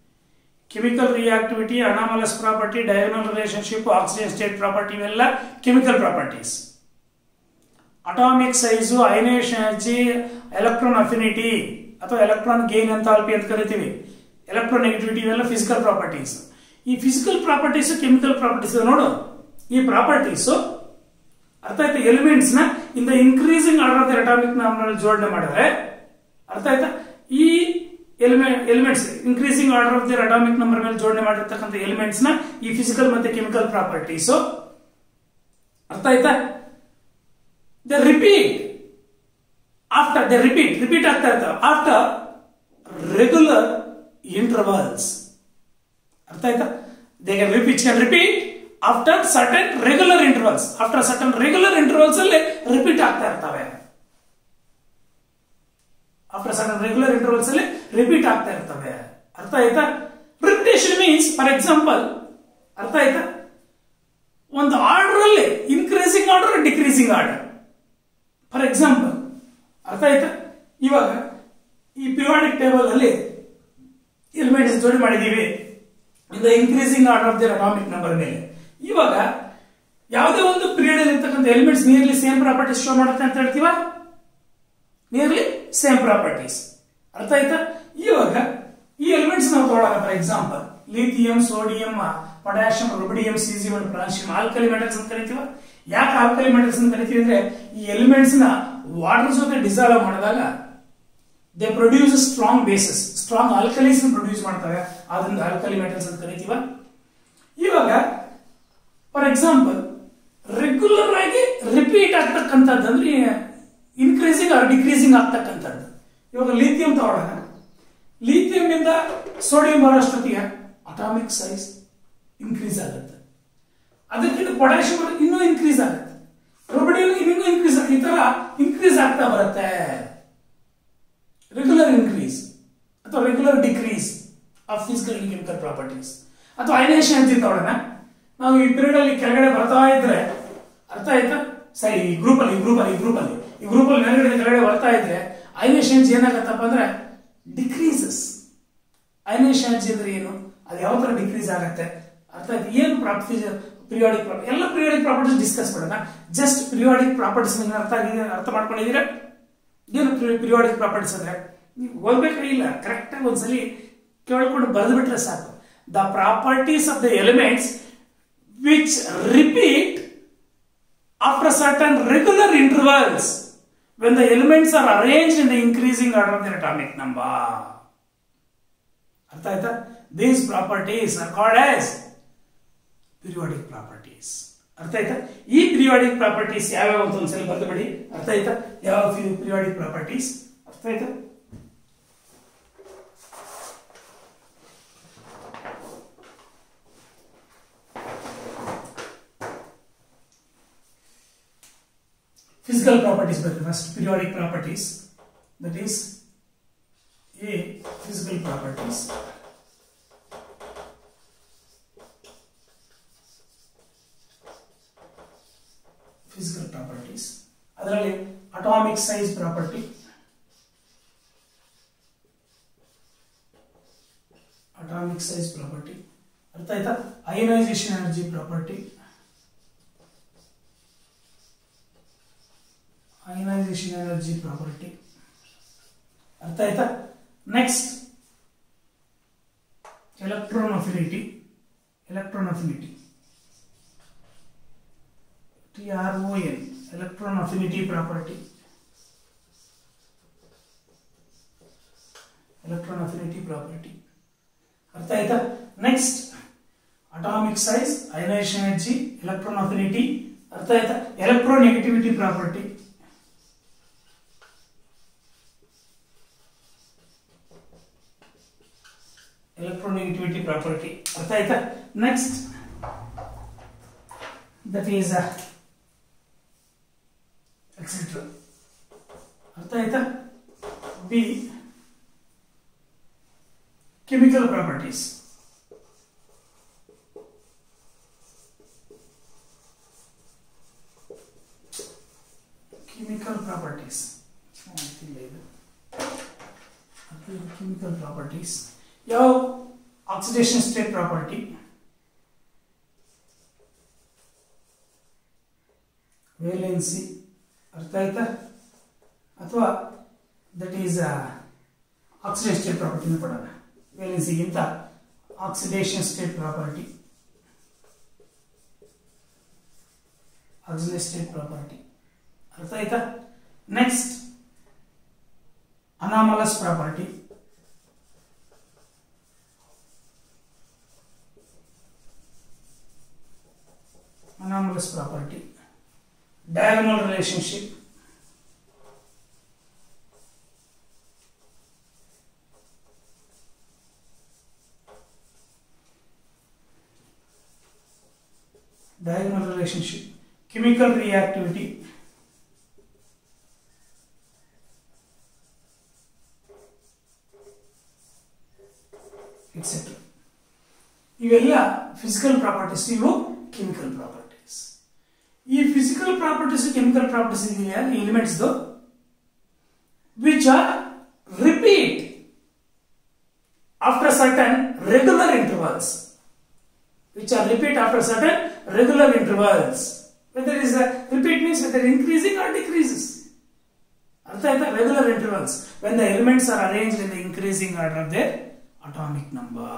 anomalous property, diagonal relationship, oxygen state property, ಇವೆಲ್ಲ chemical properties. Atomic size, ionisation energy, electron affinity ಅಥವಾ electron gain enthalpy ಅಂತ ಕರಿತೀವಿ, electronegativity, ಇವೆಲ್ಲ physical properties. ಈ physical properties, chemical properties ನೋಡು. ಈ properties ಅರ್ಥ ಆಯ್ತಾ? ಎಲಿಮೆಂಟ್ಸ್ ನ ಇಂದ increasing order of the atomic number ಜೋಡಣೆ ಮಾಡಿದ್ರೆ, ಅರ್ಥ ಆಯ್ತಾ? ಈ elements increasing order of the atomic number ಮೇಲೆ ಜೋಡಣೆ ಮಾಡಿರ್ತಕ್ಕಂಥ ಎಲಿಮೆಂಟ್ಸ್ ನ ಈ ಫಿಸಿಕಲ್ ಮತ್ತೆ ಕೆಮಿಕಲ್ ಪ್ರಾಪರ್ಟೀಸ್. ಅರ್ಥ ಆಯ್ತಾ? ದೇ ರಿಪೀಟ್ ಆಗ್ತಾ ಇರ್ತಾವೆ ಆಫ್ಟರ್ ರೆಗ್ಯುಲರ್ ಇಂಟರ್ವಲ್ಸ್. ಅರ್ಥ ಆಯ್ತಾ? They can repeat after certain regular intervals. After certain regular intervals ಅಲ್ಲಿ ರಿಪೀಟ್ ಆಗ್ತಾ ಇರ್ತವೆ. ಆಫ್ಟರ್ ಸರ್ಟನ್ ರೆಗ್ಯುಲರ್ ಇಂಟರ್ವಲ್ಸ್ ಅಲ್ಲಿ ರಿಪೀಟ್ ಆಗ್ತಾ ಇರ್ತವೆ. ಅರ್ಥ ಆಯ್ತಾ? ರಿಪಿಟೇಷನ್ ಮೀನ್ಸ್, ಫಾರ್ ಎಕ್ಸಾಂಪಲ್, ಅರ್ಥ ಆಯ್ತಾ? ಒಂದು ಆರ್ಡರ್ ಅಲ್ಲಿ increasing order, decreasing order. For example, ಅರ್ಥ ಆಯ್ತಾ? ಇವಾಗ ಈ ಪಿರಿಯಾಡಿಕ್ ಟೇಬಲ್ ಅಲ್ಲಿ ಎಲಿಮೆಂಟ್ಸ್ ಜೋಡಿ ಮಾಡಿದೀವಿ in the increasing order of the atomic number ಮೇಲೆ. ಇವಾಗ ಯಾವುದೇ ಒಂದು ಪೀರಿಯಡ್ ಅಲ್ಲಿ ಇರ್ತಕ್ಕಂಥ elements nearly same properties show ಮಾಡುತ್ತೆ ಅಂತ ಹೇಳ್ತೀವ, ನಿಯರ್ಲಿ ಸೇಮ್ ಪ್ರಾಪರ್ಟೀಸ್. ಅರ್ಥ ಆಯ್ತಾ? ಇವಾಗ ಈ ಎಲಿಮೆಂಟ್ಸ್ ನಾವು ತಗೊಳ್ಳೋಣ. For example, lithium, sodium, potassium, rubidium, caesium, potassium, alkali metals ಅಂತ ಕರಿತೀವ. ಯಾಕೆ ಆಲ್ಕಲಿ ಮೆಟಲ್ಸ್ ಅಂತ ಕರಿತೀವಿ ಅಂದ್ರೆ, ಈ ಎಲಿಮೆಂಟ್ಸ್ ನ ವಾಟರ್ ಜೊತೆ ಡಿಸಾಲ್ವ್ ಮಾಡಿದಾಗ they produce strong bases, strong alkalis produce ಮಾಡ್ತವೆ. ಅದರಿಂದ ಆಲ್ಕಲಿ ಮೆಟಲ್ಸ್ ಅಂತ ಕರಿತೀವ. ಇವಾಗ ಫಾರ್ ಎಕ್ಸಾಂಪಲ್, ರೆಗ್ಯುಲರ್ ಆಗಿ ರಿಪೀಟ್ ಆಗ್ತಕ್ಕಂಥದ್ದು ಅಂದ್ರೆ ಇನ್ಕ್ರೀಸಿಂಗ್ ಆರ್ ಡಿಕ್ರೀಸಿಂಗ್ ಆಗ್ತಕ್ಕಂಥದ್ದು. ಇವಾಗ ಲಿಥಿಯಂ ತಗೊಳ್ಳೋಣ. ಲಿಥಿಯಂ ಇಂದ ಸೋಡಿಯಂ ಬರೋಷ್ಟೊತ್ತಿಗೆ ಅಟಾಮಿಕ್ ಸೈಜ್ ಇನ್ಕ್ರೀಸ್ ಆಗುತ್ತೆ. ಅದಕ್ಕಿಂತ ಪೊಟ್ಯಾಷಿಯಂ ಇನ್ನೂ ಇನ್ಕ್ರೀಸ್ ಆಗುತ್ತೆ, ರುಬಿಡಿಯಂ ಇನ್ನೂ ಇನ್ಕ್ರೀಸ್, ಈ ತರ ಇನ್ಕ್ರೀಸ್ ಆಗ್ತಾ ಬರುತ್ತೆ. ರೆಗ್ಯುಲರ್ ಇನ್ಕ್ರೀಸ್ ಅಥವಾ regular decrease of physical and chemical properties. ಅಥವಾ ಅಯನೇಷನ್ ಎನರ್ಜಿ ತಗೊಳ್ಳೋಣ. ನಾವು ಈ ಪೀರಿಯಡ್ ಅಲ್ಲಿ ಕೆಳಗಡೆ ಬರ್ತಾ ಇದ್ರೆ, ಅರ್ಥ ಆಯ್ತಾ? ಸರಿ, ಈ ಗ್ರೂಪ್ ಅಲ್ಲಿ ಮೇಲ್ಗಡೆ ಕೆಳಗಡೆ ಬರ್ತಾ ಇದ್ರೆ ಅಯನೇಷನ್ ಎನರ್ಜಿ ಏನಾಗತ್ತಪ್ಪ ಅಂದ್ರೆ ಡಿಕ್ರೀಸಸ್. ಅಯನೇಷನ್ ಎನರ್ಜಿ ಅಂದ್ರೆ ಏನು, ಅದು ಯಾವ ತರ ಡಿಕ್ರೀಸ್ ಆಗುತ್ತೆ? ಅರ್ಥ ಆಯ್ತು? ಏನು ಪಿರಿಯಾಡಿಕ್ ಎಲ್ಲ ಪಿರಿಯಾಡಿಕ್ ಪ್ರಾಪರ್ಟೀಸ್ ಡಿಸ್ಕಸ್ ಮಾಡೋಣ. ಜಸ್ಟ್ ಪಿರಿಯಾಡಿಕ್ ಪ್ರಾಪರ್ಟೀಸ್ ಅರ್ಥ ಮಾಡ್ಕೊಂಡಿದ್ದೀರಾ? ಏನು ಪಿರಿಯಾಡಿಕ್ ಪ್ರಾಪರ್ಟೀಸ್ ಅಂದ್ರೆ ನೀವು ಓದ್ಬೇಕಾಗಿಲ್ಲ, ಕರೆಕ್ಟ್ ಆಗಿ ಒಂದ್ಸಲಿ ಕೇಳ್ಕೊಂಡು ಬರೆದು ಬಿಟ್ರೆ ಸಾಕು. The properties of the elements which repeat after certain regular intervals when the elements are arranged in the increasing order of their atomic number. ಅರ್ಥ ಆಯ್ತಾ? These properties are called as periodic properties. ಅರ್ಥ ಆಯ್ತಾ? ಈ periodic properties ಯಾವ್ಯಾವ ಅಂತ ಒಂದ್ಸಲ ಬರೆದು ಬಿಡಿ. ಅರ್ಥ ಆಯ್ತಾ? ಯಾವ periodic properties, ಅರ್ಥ ಆಯ್ತಾ? Physical properties, but first periodic properties, that is A, physical properties. Physical properties, ಅದರಲ್ಲಿ atomic size property, ಅರ್ಥ ಆಯ್ತಾ? ionization energy property, ಅರ್ಥ ಆಯ್ತಾ? Next electron affinity, TRON, electron affinity property, ಅರ್ಥ ಆಯ್ತಾ? Next atomic size, ionisation energy, electron affinity, ಅರ್ಥ ಆಯ್ತಾ? Electronegativity property, ಅರ್ಥ ಆಯ್ತಾ? ನೆಕ್ಸ್ಟ್ ದಟ್ ಈಸ್ ಆಯ್ತಾ? B chemical properties. Chemical properties chemical properties ಯಾವ? ಆಕ್ಸಿಡೇಷನ್ ಸ್ಟೇಟ್ ಪ್ರಾಪರ್ಟಿ, ವೇಲೆನ್ಸಿ, ಅರ್ಥ ಆಯ್ತಾ? ಅಥವಾ ದಟ್ ಈಸ್ ಆಕ್ಸಿಡೇಷನ್ ಸ್ಟೇಟ್ ಪ್ರಾಪರ್ಟಿನ ಕೊಡೋಣ. ವೇಲೆನ್ಸಿಗಿಂತ oxidation state property, oxidation state property, ಅರ್ಥ ಆಯ್ತಾ? Next anomalous property, anomalous property, diagonal relationship, diagonal relationship, chemical reactivity, etc. ಇವೆಲ್ಲ ಫಿಸಿಕಲ್ ಪ್ರಾಪರ್ಟೀಸ್, ಇವು ಕೆಮಿಕಲ್ ಪ್ರಾಪರ್ಟೀಸ್. ಈ ಫಿಸಿಕಲ್ ಪ್ರಾಪರ್ಟೀಸ್ ಕೆಮಿಕಲ್ ಪ್ರಾಪರ್ಟೀಸ್ ಇದೆಯಾ elements which are repeat after certain regular intervals, which are repeat after certain regular intervals. Whether is a repeat means whether increasing or decreases. Artha aita? Regular intervals when the elements are arranged in the increasing order of their atomic number.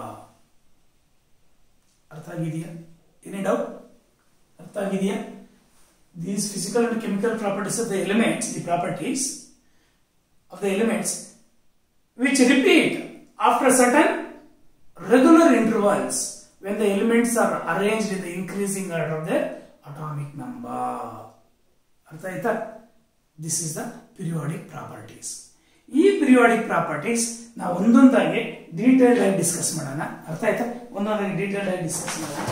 Artha agidiya? Any doubt? Artha agidiya? These physical and chemical properties of the elements, the properties of the elements which repeat after certain regular intervals when the elements are arranged in the increasing order of their atomic number. Artha aita? This is the periodic properties. ಈ periodic properties ನಾವು ಒಂದೊಂದಾಗಿ detail ಆಗಿ discuss ಮಾಡೋಣ. ಅರ್ಥ ಆಯ್ತಾ? ಒಂದೊಂದಾಗಿ detail ಆಗಿ discuss ಮಾಡೋಣ.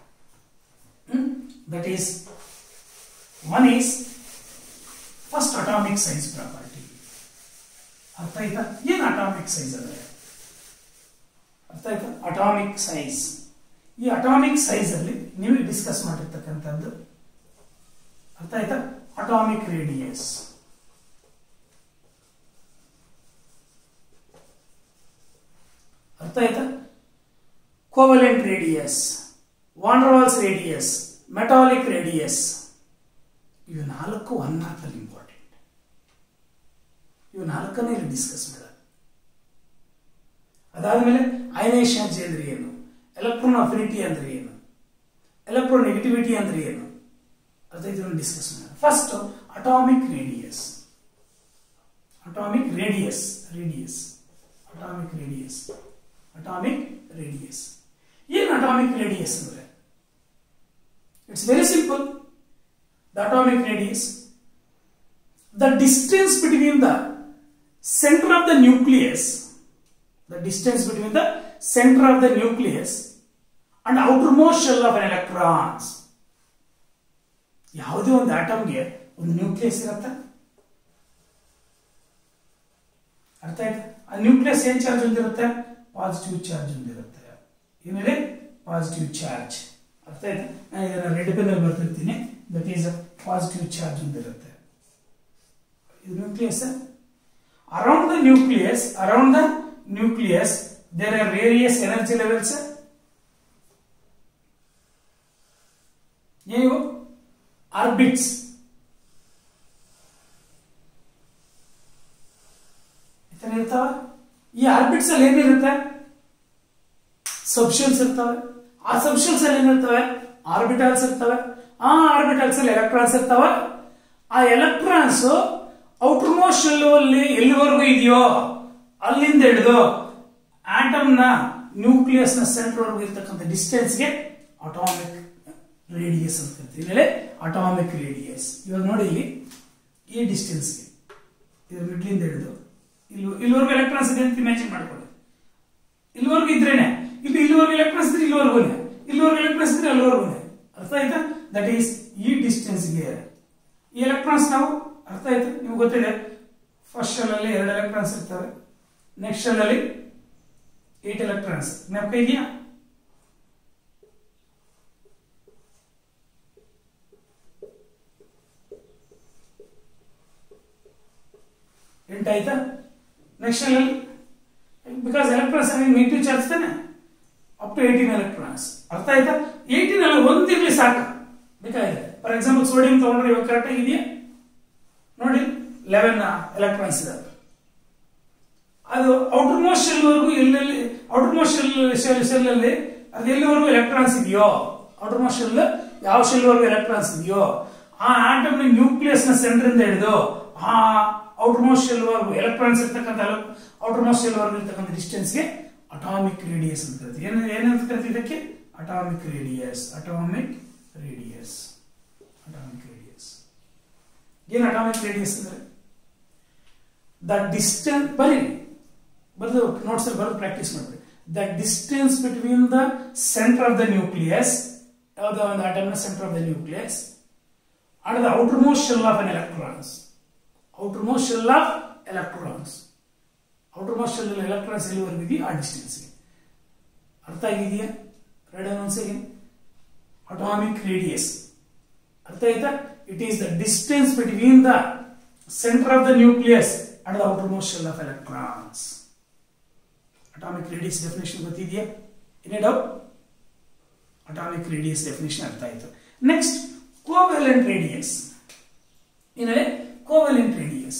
That is one is first atomic size property. ಅರ್ಥ ಆಯ್ತಾ? ಏನು ಅಟಾಮಿಕ್ ಸೈಜ್ ಅಂದ್ರೆ? ಅರ್ಥ ಆಯ್ತಾ? Atomic size. ಈ ಅಟಾಮಿಕ್ ಸೈಜ್ ಅಲ್ಲಿ ನೀವು ಡಿಸ್ಕಸ್ ಮಾಡಿರ್ತಕ್ಕಂಥದ್ದು ಅರ್ಥ ಆಯ್ತಾ? ಅಟಾಮಿಕ್ ರೇಡಿಯಸ್, ಅರ್ಥ ಆಯ್ತಾ? Covalent radius, van der Waals radius, metallic radius. ಇವು ನಾಲ್ಕು ಒನ್ ಮಾರ್ಕ್ ಅಲ್ಲಿ ಇಂಪಾರ್ಟೆಂಟ್. ಇವು ನಾಲ್ಕನ್ನೇ ಇಲ್ಲಿ ಡಿಸ್ಕಸ್ ಮಾಡೋಣ. ಅದಾದ್ಮೇಲೆ ಅಯನೈಸೇಷನ್ ಎನರ್ಜಿ ಅಂದ್ರೆ ಏನು, ಎಲೆಕ್ಟ್ರಾನ್ ಅಫಿನಿಟಿ ಅಂದ್ರೆ ಏನು, ಎಲೆಕ್ಟ್ರಾನ್ ನೆಗೆಟಿವಿಟಿ ಅಂದ್ರೆ ಏನು, ಅದನ್ನು ಡಿಸ್ಕಸ್ ಮಾಡೋಣ. First atomic radius. Atomic radius, atomic radius, atomic radius. ಏನು ಅಟಾಮಿಕ್ ರೇಡಿಯಸ್ ಅಂದ್ರೆ? It's very simple. The atomic radius, the distance between the centre of the nucleus, the distance between the center of the nucleus and outermost shell of an electrons. ಯಾವುದೇ ಒಂದು ಆಟಮ್ಗೆ ಒಂದು nucleus ಇರುತ್ತೆ. ಅರ್ಥ ಆಯ್ತಾ? ಆ nucleus ಏನ್ charge ಹೊಂದಿರುತ್ತೆ? Positive charge ಹೊಂದಿರುತ್ತೆ. ಏನಿದೆ? Positive charge. ಅರ್ಥ ಆಯ್ತಾ? ನಾನು ಇದನ್ನ ರೆಡ್ ಪೆನ್ ಅಲ್ಲಿ ಬರ್ತಿರ್ತೀನಿ. ದಟ್ ಈಸ್ ಪಾಸಿಟಿವ್ ಚಾರ್ಜ್ ಹೊಂದಿರುತ್ತೆ. ಇದು nucleus. Around the nucleus there are various energy levels. ಏನು? ಆರ್ಬಿಟ್ಸ್. ಇರ್ತಾವ. ಈ ಆರ್ಬಿಟ್ಸ್ ಅಲ್ಲಿ ಏನಿರುತ್ತೆ? ಸಬ್ಶೆಲ್ಸ್ ಇರ್ತವೆ. ಆ ಸಬ್ಶೆಲ್ಸ್ ಅಲ್ಲಿ ಏನಿರ್ತವೆ? ಆರ್ಬಿಟಾಲ್ಸ್ ಇರ್ತವೆ. ಆ ಆರ್ಬಿಟಾಲ್ಸ್ ಅಲ್ಲಿ ಎಲೆಕ್ಟ್ರಾನ್ಸ್ ಇರ್ತವೆ. ಆ ಎಲೆಕ್ಟ್ರಾನ್ಸ್ ಔಟರ್ ಮೋಸ್ಟ್ ಶೆಲ್ ಅಲ್ಲಿ ಎಲ್ಲಿವರೆಗೂ ಇದೆಯೋ ಅಲ್ಲಿಂದ ಹಿಡಿದು ಆಟಮ್ ನ ನ್ಯೂಕ್ಲಿಯಸ್ ನ ಸೆಂಟರ್ ವರೆಗೂ ಇರ್ತಕ್ಕಂಥ ಡಿಸ್ಟೆನ್ಸ್ಗೆ ಅಟಾಮಿಕ್ ರೇಡಿಯಸ್ ಅಂತ ಕರಿತೀವಿ. Atomic radius. ಇವಾಗ ನೋಡಿ ಇಲ್ಲಿ ಈ ಡಿಸ್ಟೆನ್ಸ್ಗೆ ಇದ್ರ ಮಿಡ್ಲಿಂದ ಹಿಡಿದು ಇಲ್ಲಿವರೆಗೂ ಎಲೆಕ್ಟ್ರಾನ್ಸ್ ಇದೆ ಅಂತ ಇಮ್ಯಾಜಿನ್ ಮಾಡ್ಕೊಳ್ಳಿ. ಇಲ್ಲಿವರೆಗೂ ಇದ್ರೇನೆ ಇಲ್ಲಿವರೆಗೂ ಎಲೆಕ್ಟ್ರಾನ್ಸ್ ಇದ್ರೆ ಇಲ್ಲಿವರೆಗೂ ಎಲೆಕ್ಟ್ರಾನ್ಸ್ ಇದ್ರೆ ಅಲ್ಲಿವರೆಗೂ. ಅರ್ಥ ಆಯ್ತಾ? ದಟ್ ಈಸ್ ಈ ಡಿಸ್ಟೆನ್ಸ್ಗೆ ಈ ಎಲೆಕ್ಟ್ರಾನ್ಸ್ ನಾವು ಅರ್ಥ ಆಯ್ತಾ? ನಿಮ್ಗೆ ಗೊತ್ತಿದೆ ಫಸ್ಟ್ ಶೆಲ್ ಅಲ್ಲಿ 2 ಎಲೆಕ್ಟ್ರಾನ್ಸ್ ಇರ್ತವೆ, ನೆಕ್ಸ್ಟ್ ಶೆಲ್ ಅಲ್ಲಿ 8 ಎಲೆಕ್ಟ್ರಾನ್ಸ್. ಜ್ಞಾಪಕ ಇದೆಯಾ? ಆಯ್ತಾ? ನೆಕ್ಸ್ಟ್ ಶೆಲ್ ಅಲ್ಲಿ ಬಿಕಾಸ್ ಎಲೆಕ್ಟ್ರಾನ್ಸ್ ನೆಗೆಟಿವ್ ಚಾರ್ಜ್ ತಾನೆ, ಅಪ್ ಟು 18 ಎಲೆಕ್ಟ್ರಾನ್ಸ್. ಅರ್ಥ ಆಯ್ತಾ? 18 ಅಲ್ಲಿ ಒಂದಿರ್ಲಿ ಸಾಕು ಬೇಕಾಗಿದೆ. ಫಾರ್ ಎಕ್ಸಾಂಪಲ್ ಸೋಡಿಯಂ ತಗೊಂಡ್ರೆ ಇವಾಗ ಕರೆಕ್ಟ್ ಆಗಿದೆಯಾ ನೋಡಿ, 11 ಎಲೆಕ್ಟ್ರಾನ್ಸ್ ಇದೆ. ಅದು ಔಟರ್ ಮೋಸ್ಟ್ ಶೆಲ್ ವರೆಗೂ ಎಲ್ಲೆಲ್ಲಿ ಔಟರ್ ಮೋಸ್ಟ್ ಶೆಲ್ ಅಲ್ಲಿ ಅದು ಎಲ್ಲಿವರೆಗೂ ಎಲೆಕ್ಟ್ರಾನ್ಸ್ ಇದೆಯೋ, ಔಟರ್ ಮೋಸ್ಟ್ ಶೆಲ್ ಯಾವ ಶೆಲ್ ವರೆಗೂ ಎಲೆಕ್ಟ್ರಾನ್ಸ್ ಇದೆಯೋ ಆ ಆಟಮ್ ನ್ಯೂಕ್ಲಿಯಸ್ ನ ಸೆಂಟರ್ ಇಂದ ಹಿಡಿದು ಆ ಔಟರ್ ಮೋಸ್ಟ್ ಶೆಲ್ ವರೆಗೂ ಎಲೆಕ್ಟ್ರಾನ್ಸ್ ಇರ್ತಕ್ಕಂಥ ಔಟರ್ ಮೋಸ್ಟ್ ಶೆಲ್ ವರೆಗೂ ಇರ್ತಕ್ಕಂಥ ಡಿಸ್ಟೆನ್ಸ್ ಗೆ ಅಟಾಮಿಕ್ ರೇಡಿಯಸ್ ಅಂತ ಕರಿತೀವಿ. ಏನಂತ ಕರಿತೀವಿ ಇದಕ್ಕೆ? Atomic radius. Atomic radius. Atomic radius ಏನು? ಅಟಾಮಿಕ್ ರೇಡಿಯಸ್ ಅಂದ್ರೆ ದ ಡಿಸ್ಟೆನ್ಸ್, ಬರೆದು ನೋಟ್ಸ್ ಅಲ್ಲಿ ಬರೆದು ಪ್ರಾಕ್ಟೀಸ್ ಮಾಡ್ರಿ. The distance between the centre of the nucleus, ಯಾವುದೋ ಒಂದು ಆಟಮ್ ನ centre of the nucleus and the outermost shell of an electrons. Outermost shell of electrons, outermost shell electrons ಎಲ್ಲಿವರೆಗೂ ಇದೆಯೋ ಆ ಡಿಸ್ಟೆನ್ಸ್ಗೆ. ಅರ್ಥ ಆಗಿದೆಯಾ? Right once again. Atomic radius ಅರ್ಥ ಆಯ್ತಾ? It is the distance between the centre of the nucleus and the outermost shell of electrons. Atomic radius definition ಗೊತ್ತಿದೆಯಾ? ಏನೇ ಡೌಟ್? ಅಟಾಮಿಕ್ ರೇಡಿಯಸ್ ಡೆಫಿನೇಷನ್ ಅರ್ಥ ಆಯ್ತು. Next covalent radius. ಏನೇ covalent radius?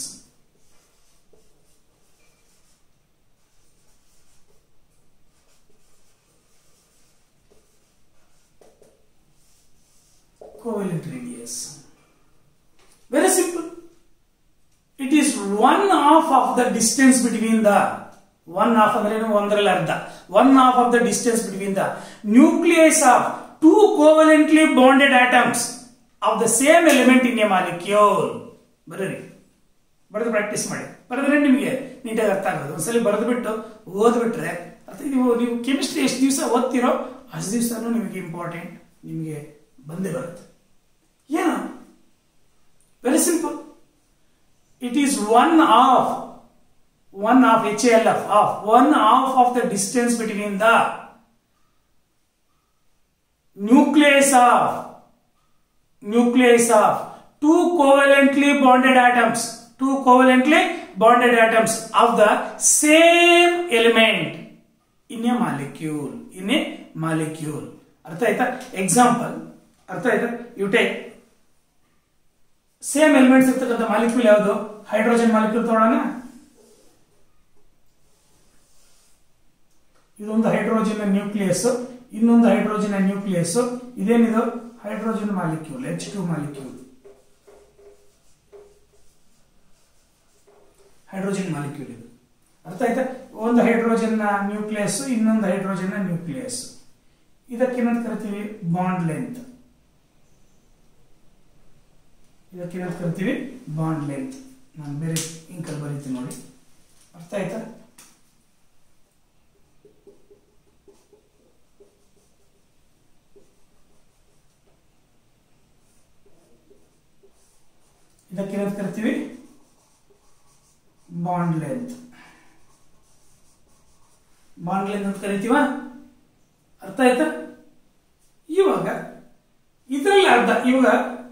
Covalent radius. Very simple. It is 1/2 of the distance between the 1/2 ಅಂದ್ರೆ ಒಂದರಲ್ಲಿ ಅರ್ಧ 1/2 of the distance between the nucleus of two covalently bonded atoms of the same element in a molecule. ಬರೆದು practice ಮಾಡಿ. ಬರೆದ್ರೆ ನಿಮಗೆ ನೀಟಾಗಿ ಅರ್ಥ ಆಗೋದು. ಒಂದ್ಸಲಿ ಬರೆದು ಬಿಟ್ಟು ಓದ್ಬಿಟ್ರೆ ಅರ್ಥ. ನೀವು ಕೆಮಿಸ್ಟ್ರಿ ಎಷ್ಟು ದಿವಸ ಓದ್ತಿರೋ ಅಷ್ಟು ದಿವಸನೂ ನಿಮಗೆ ಇಂಪಾರ್ಟೆಂಟ್, ನಿಮಗೆ ಬಂದೇ ಬರುತ್ತೆ. ಏನು? Very simple. It is 1/2 HALF of 1/2 of the distance between the nucleus of two covalently bonded atoms of the same element in a molecule. ಅರ್ಥ ಆಯ್ತಾ? ಎಕ್ಸಾಂಪಲ್ ಅರ್ಥ ಆಯ್ತಾ? ಯು ಟೇಕ್ ಸೇಮ್ ಎಲಿಮೆಂಟ್ಸ್ ಇರ್ತಕ್ಕಂಥ ಮಾಲಿಕ್ಯೂಲ್ ಯಾವುದು? ಹೈಡ್ರೋಜನ್ ಮಾಲಿಕ್ಯೂಲ್ ತಗೊಳ್ಳೋಣ. ಇದೊಂದು hydrogen nucleus, ಇನ್ನೊಂದು hydrogen nucleus. ಇದೇನಿದು? Hydrogen molecule, H2 molecule. Hydrogen molecule ಇದು. ಅರ್ಥ ಆಯ್ತಾ? ಒಂದು ಹೈಡ್ರೋಜನ್ ನ್ಯೂಕ್ಲಿಯಸ್, ಇನ್ನೊಂದು ಹೈಡ್ರೋಜನ್ ನ್ಯೂಕ್ಲಿಯಸ್. ಇದಕ್ಕೇನಂತ ಕರಿತೀವಿ? Bond length. ಇದಕ್ಕೇನಂತ ಕರಿತೀವಿ? Bond length. ನಾನು ಬೇರೆ ಇಂಕಲ್ಲಿ ಬರೀತೀನಿ ನೋಡಿ. ಅರ್ಥ ಆಯ್ತಾ? ಇದಕ್ಕೇನಂತ ಕರಿತೀವಿ? Bond length. ಬಾಂಡ್ ಲೆಂತ್ ಅಂತ ಕರಿತೀವ. ಅರ್ಥ ಆಯ್ತಾ? ಇವಾಗ ಇದರಲ್ಲಿ ಅರ್ಧ, ಇವಾಗ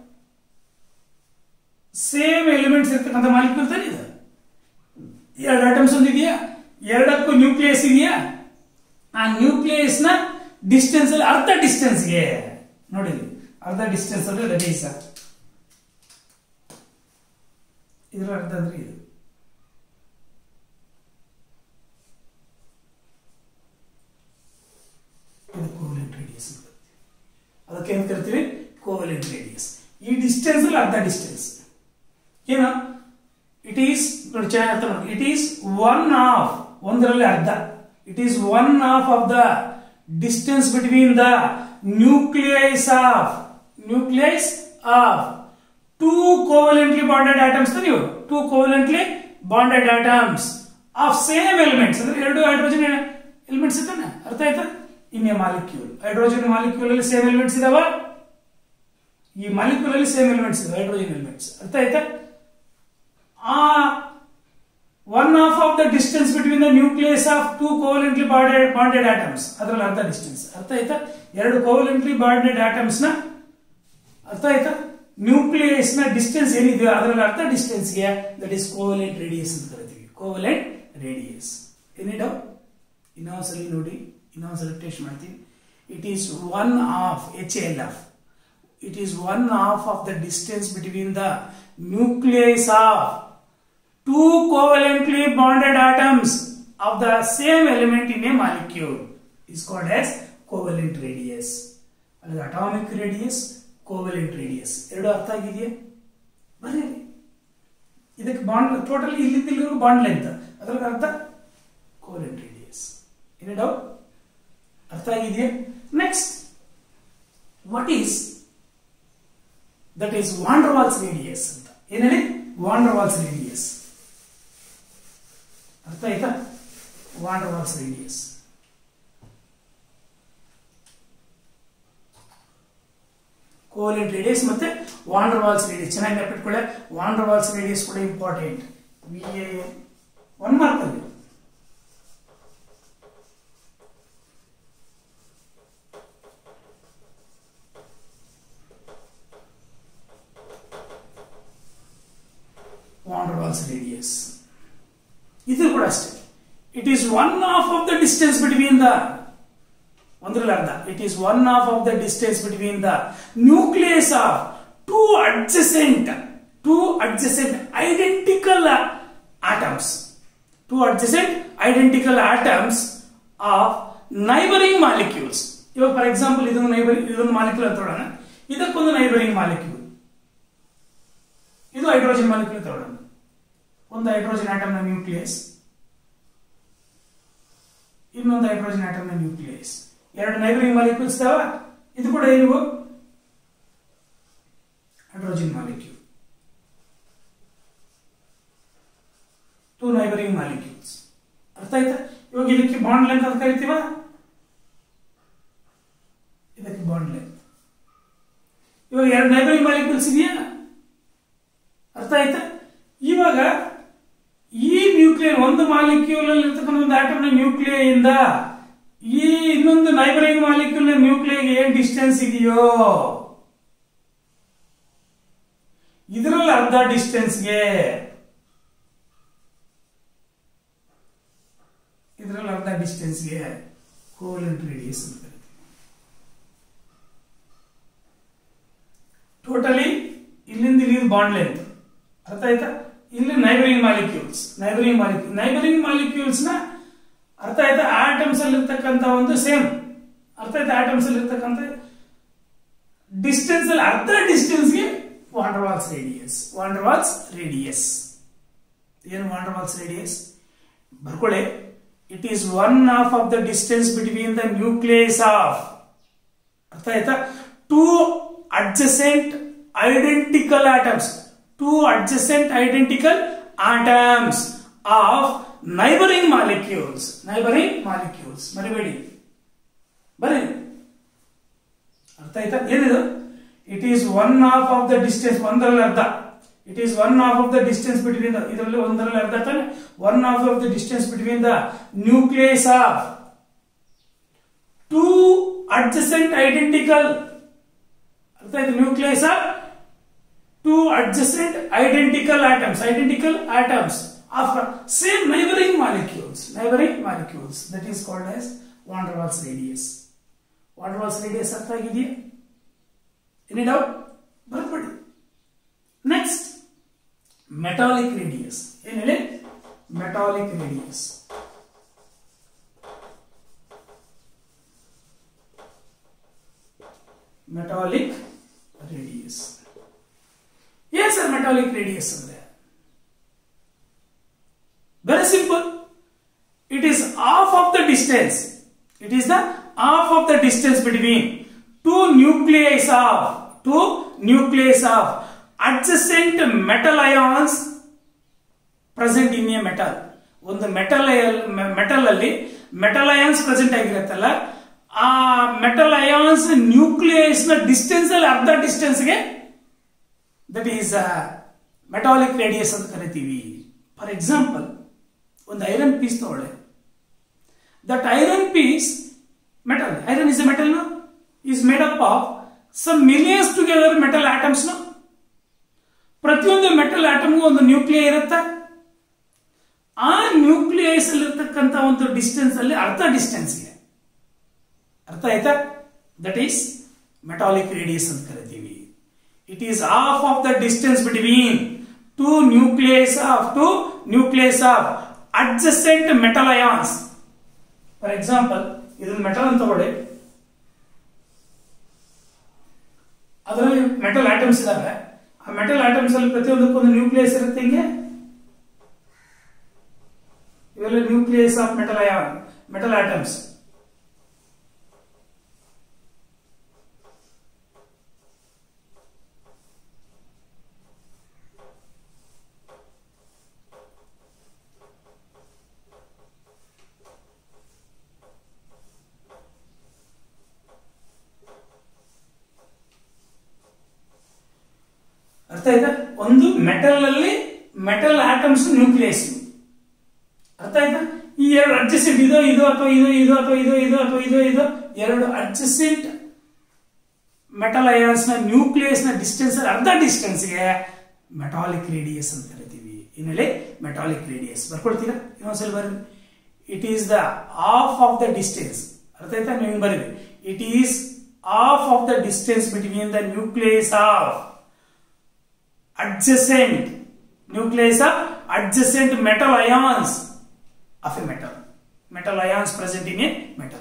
ಸೇಮ್ ಎಲಿಮೆಂಟ್ಸ್ ಇರ್ತಕ್ಕಂಥ ಮಾಲಿಕ್ಯೂಲ್ ತಾನೆ ಇದೆ. 2 ಆಟಮ್ಸ್ ಒಂದಿದೆಯಾ, 2ಕ್ಕೂ ನ್ಯೂಕ್ಲಿಯಸ್ ಇದೆಯಾ. ಆ ನ್ಯೂಕ್ಲಿಯಸ್ ನ ಡಿಸ್ಟೆನ್ಸ್ ಅಲ್ಲಿ ಅರ್ಧ ಡಿಸ್ಟೆನ್ಸ್ಗೆ ನೋಡಿ, ಅರ್ಧ ಡಿಸ್ಟೆನ್ಸ್ ಅಂದ್ರೆ ದಟ್ ಈಸ್ ಇದರ ಅರ್ಧ ಅಂದ್ರೆ ಇದು. Covalent radius. ಅದಕ್ಕೆ ಏನ್ ಕರಿತೀವಿ? Covalent radius. ಈ ಡಿಸ್ಟೆನ್ಸ್ ಅಲ್ಲಿ ಅರ್ಧ ಡಿಸ್ಟೆನ್ಸ್ ಏನು? ಇಟ್ ಈಸ್ ನೋಡಿ, ಚೆನ್ನಾಗಿ ಅರ್ಥ ಮಾಡಿ. ಇಟ್ ಈಸ್ 1/2, ಒಂದರಲ್ಲಿ ಅರ್ಧ. It is 1/2 of the distance between the nucleus of two covalently bonded atoms. ನೀವು two covalently bonded atoms of same elements ಅಂದ್ರೆ 2 ಹೈಡ್ರೋಜನ್ ಎಲಿಮೆಂಟ್ಸ್ ಇದ್ದಾನೆ. ಅರ್ಥ ಆಯ್ತಾ? In a molecule, hydrogen molecule ಅಲ್ಲಿ ಸೇಮ್ ಎಲಿಮೆಂಟ್ಸ್ ಇದಾವ. ಈ ಮಾಲಿಕ್ಯೂಲ್ ಅಲ್ಲಿ ಸೇಮ್ ಎಲಿಮೆಂಟ್ಸ್ ಇದಾವೆ, ಹೈಡ್ರೋಜನ್ ಎಲಿಮೆಂಟ್ಸ್. ಅರ್ಥ ಆಯ್ತಾ? ಆ distance between the nucleus of two covalently bonded atoms. ಅದರಲ್ಲಿ ಅರ್ಧ ಡಿಸ್ಟೆನ್ಸ್. ಅರ್ಥ ಆಯ್ತಾ? ಎರಡು ಕೋವಲೆಂಟ್ಲಿ ಬಾಂಡೆಡ್ ಆಟಮ್ಸ್ ನ ಅರ್ಥ ಆಯ್ತಾ ನ್ಯೂಕ್ಲಿಯಸ್ ನ ಡಿಸ್ಟೆನ್ಸ್ ಏನಿದೆಯೋ ಅದರಲ್ಲಿ ಅರ್ಧ ಡಿಸ್ಟೆನ್ಸ್ ಗೆ ದಟ್ ಇಸ್ ಕೋವಲೆಂಟ್ ರೇಡಿಯಸ್ ಅಂತ ಕರಿತೀವಿ. Covalent radius. Any doubt? ಇನ್ನೊಂದ್ಸಲಿ ನೋಡಿ, ಇನ್ನೊಂದ್ಸಲಿ ಟೆಸ್ಟ್ ಮಾಡ್ತೀವಿ. It is 1/2 HLF. It is 1/2 of the distance between the nucleus of two covalently bonded atoms of the same element in a molecule is called as covalent radius. ಅದು atomic radius, covalent radius. ಎರಡು ಅರ್ಥ ಆಗಿದೆಯಾ? ಬರೀರಿ. ಇದಕ್ಕೆ bond totally ಇಲ್ಲಿಂದ bond length, ಅದರ ಅರ್ಥ covalent radius. ಏನು ಡೌಟ್? ಅರ್ಥ ಆಗಿದೆಯಾ? Next, what is that is van der Waals radius ಅಂತ. ಏನು ಹೇಳಿ? van der Waals radius. ಅರ್ಥ ಆಯ್ತಾ? van der Waals radius. ಕೋವಲೆಂಟ್ ರೇಡಿಯಸ್ ಮತ್ತೆ van der Waals radius ಚೆನ್ನಾಗಿ ನೆನಪಿಟ್ಕೊಳ್ಳಿ. van der Waals radius ಕೂಡ ಇಂಪಾರ್ಟೆಂಟ್. VAN 1 ಮಾರ್ಕ್ ಅಲ್ಲಿ. van der Waals radius. ಇದು ಕೂಡ ಅಷ್ಟೇ. It is 1/2 of the distance between the ಒಂದರಲ್ಲಿ ಅರ್ಧ. It is 1/2 of the distance between the nucleus of two adjacent identical atoms. Two adjacent identical atoms of neighboring molecules. ಇವಾಗ for example ಇದೊಂದು molecule ಅಂತ ನೋಡೋಣ. ಇದಕ್ಕೊಂದು ನೈಬರಿಂಗ್ ಮಾಲಿಕ್ಯೂಲ್. ಇದು hydrogen molecule ತಗೊಳ್ಳೋಣ. ಒಂದು ಹೈಡ್ರೋಜನ್ ಆಟಮ್ ನ ನ್ಯೂಕ್ಲಿಯಸ್, ಇನ್ನೊಂದು ಹೈಡ್ರೋಜನ್ ಆಟಮ್ ನ ನ್ಯೂಕ್ಲಿಯಸ್. ಎರಡು ನೈಬರಿಂಗ್ ಮಾಲಿಕ್ಯೂಲ್ಸ್ ಇದಾವ. ಇದು ಕೂಡ ಏನು? Hydrogen molecule. Two neighbouring molecules. ಅರ್ಥ ಆಯ್ತಾ? ಇವಾಗ ಇದಕ್ಕೆ ಬಾಂಡ್ ಲೆಂತ್ ಅಂತ ಕರಿತೀವ. ಇದಕ್ಕೆ ಬಾಂಡ್ ಲೆಂತ್. ಇವಾಗ ಎರಡು ನೈಬರಿಂಗ್ ಮಾಲಿಕ್ಯೂಲ್ಸ್ ಇದೆಯಾ? ಅರ್ಥ ಆಯ್ತಾ? ಇವಾಗ ಈ ನ್ಯೂಕ್ಲಿಯರ್ ಒಂದು ಮಾಲಿಕ್ಯೂಲ್ ಅಲ್ಲಿ ಇರ್ತಕ್ಕಂಥ ಒಂದು ಆಟಮ್ ನ ನ್ಯೂಕ್ಲಿಯರ್ ಇಂದ ಈ ಇನ್ನೊಂದು ನೈಬರಿಂಗ್ ಮಾಲಿಕ್ಯೂಲ್ ನ ನ್ಯೂಕ್ಲಿಯರ್ ಏನ್ ಡಿಸ್ಟೆನ್ಸ್ ಇದೆಯೋ ಇದರಲ್ಲಿ ಅರ್ಧ ಡಿಸ್ಟೆನ್ಸ್ಗೆ ಕೋವಲೆಂಟ್ ರೇಡಿಯಸ್ ಅಂತ ಕರಿತೀವಿ. ಟೋಟಲಿ ಇಲ್ಲಿಂದ ಇಲ್ಲಿ ಬಾಂಡ್ ಲೆಂತ್. ಅರ್ಥ ಆಯ್ತಾ? ಇಲ್ಲಿ ನೈಬರಿಂಗ್ ಮಾಲಿಕ್ಯೂಲ್ಸ್ ನ ಅರ್ಥ ಆಯ್ತಾ? ಆಟಮ್ಸ್ ಅಲ್ಲಿ ಇರ್ತಕ್ಕಂಥ ಒಂದು ಸೇಮ್ ಅರ್ಥ ಆಯ್ತಾ? ಆಟಮ್ಸ್ ಅಲ್ಲಿ ಇರ್ತಕ್ಕಂಥ ಡಿಸ್ಟೆನ್ಸ್ ಅಲ್ಲಿ ಅರ್ಧ ಡಿಸ್ಟೆನ್ಸ್ಗೆ van der Waals radius. ಏನು van der Waals radius? ಬರ್ಕೊಳ್ಳಿ. It is 1/2 of the distance between the nucleus of ಅರ್ಥ ಆಯ್ತಾ? two adjacent identical atoms of neighboring molecules. ಮರಿಬೇಡಿ, ಬರೀ. ಅರ್ಥ ಆಯ್ತಾ? ಏನಿದು? It is 1/2 of the distance. ಒಂದರಲ್ಲಿ ಅರ್ಧ. It is 1/2 of the distance between the ಇದರಲ್ಲಿ ಒಂದರಲ್ಲಿ ಅರ್ಧ ತಾನೆ. 1/2 of the distance between the nucleus of two adjacent identical ಅರ್ಥ ಆಯ್ತಾ? nucleus of two adjacent identical atoms of same neighboring molecules. That is called as van der Waals radius. van der Waals radius ಅರ್ಥ ಆಗಿದೆಯಾ? Any doubt? ಬರ್ಕೊಳ್ಳಿ. Next, metallic radius. ಏನ್ ಹೇಳಿ? Metallic radius. ಏನ್ sir metallic radius ಅಂದ್ರೆ? Very simple. It is half of the distance. It is the half of the distance between two nuclei of adjacent metal ions present in a metal. ಒಂದು metal ಅಲ್ಲಿ metal ions present ಆಗಿರುತ್ತಲ್ಲ, ಆ metal ions nucleus ನ distance ಅಲ್ಲಿ ಅರ್ಧ distance ಗೆ that is metallic radius ಅಂತ ಕರಿತೀವಿ. ಫಾರ್ ಎಕ್ಸಾಂಪಲ್ ಒಂದು ಐರನ್ ಪೀಸ್ ತಗೊಳ್ಳಿ. That iron piece metal. Iron is a metal, no? Is made up of some millions together metal atoms, no? ಪ್ರತಿಯೊಂದು metal ಆಟಮ್ಗೂ ಒಂದು ನ್ಯೂಕ್ಲಿಯೈ ಇರುತ್ತೆ. ಆ ನ್ಯೂಕ್ಲಿಯಸ್ ಅಲ್ಲಿ ಇರತಕ್ಕಂತ ಒಂದು ಡಿಸ್ಟೆನ್ಸ್ ಅಲ್ಲಿ ಅರ್ಧ ಡಿಸ್ಟೆನ್ಸ್ ಇದೆ. ಅರ್ಥ ಆಯ್ತಾ? ದಟ್ ಈಸ್ ಮೆಟಾಲಿಕ್ ರೇಡಿಯಸ್ ಅಂತ ಕರಿತೀವಿ. It is half of the distance between two nucleus of adjacent metal ions. For example, ಇದನ್ನ ಮೆಟಲ್ ಅಂತ ತಗೊಳ್ಳಿ. ಅದರಲ್ಲಿ ಮೆಟಲ್ ಆಟಮ್ಸ್ ಇದಾವೆ. ಆ ಮೆಟಲ್ ಆಟಮ್ಸ್ ಅಲ್ಲಿ ಪ್ರತಿಯೊಂದಕ್ಕೊಂದು ನ್ಯೂಕ್ಲಿಯಸ್ ಇರುತ್ತೆ. ಹಿಂಗೆ ಇವೆಲ್ಲ ನ್ಯೂಕ್ಲಿಯಸ್ ಆಫ್ ಮೆಟಲ್ ಆಟಮ್ಸ್. ಅರ್ಥ ಆಯ್ತಾ? ಒಂದು ಮೆಟಲ್ ಅಲ್ಲಿ ಮೆಟಲ್ ಆಟಮ್ಸ್ ನ್ಯೂಕ್ಲಿಯಸ್. ಅರ್ಥ ಆಯ್ತಾ? ಈ ಎರಡು ಅಡ್ಜಸೆಂಟ್ ಇದು ಅಥವಾ ಇದು ಎರಡು ಅಡ್ಜಸೆಂಟ್ ಮೆಟಲ್ ಅಯಾನ್ಸ್ ನ ನ್ಯೂಕ್ಲಿಯಸ್ ನ ಡಿಸ್ಟೆನ್ಸ್ ಅರ್ಧ ಡಿಸ್ಟೆನ್ಸ್ಗೆ ಮೆಟಾಲಿಕ್ ರೇಡಿಯಸ್ ಅಂತ ಕರಿತೀವಿ. ಹಿನ್ನೆಲೆ ಮೆಟಾಲಿಕ್ ರೇಡಿಯಸ್ ಬರ್ಕೊಳ್ತೀರಾ? ಇನ್ನೊಂದ್ಸಲ ಬರೀರಿ. It is the half of the distance. ಅರ್ಥ ಆಯ್ತಾ? ನೀವು ಬರೀರಿ. It is half of the distance between the nucleus of adjacent metal ions of a metal ions present in a metal.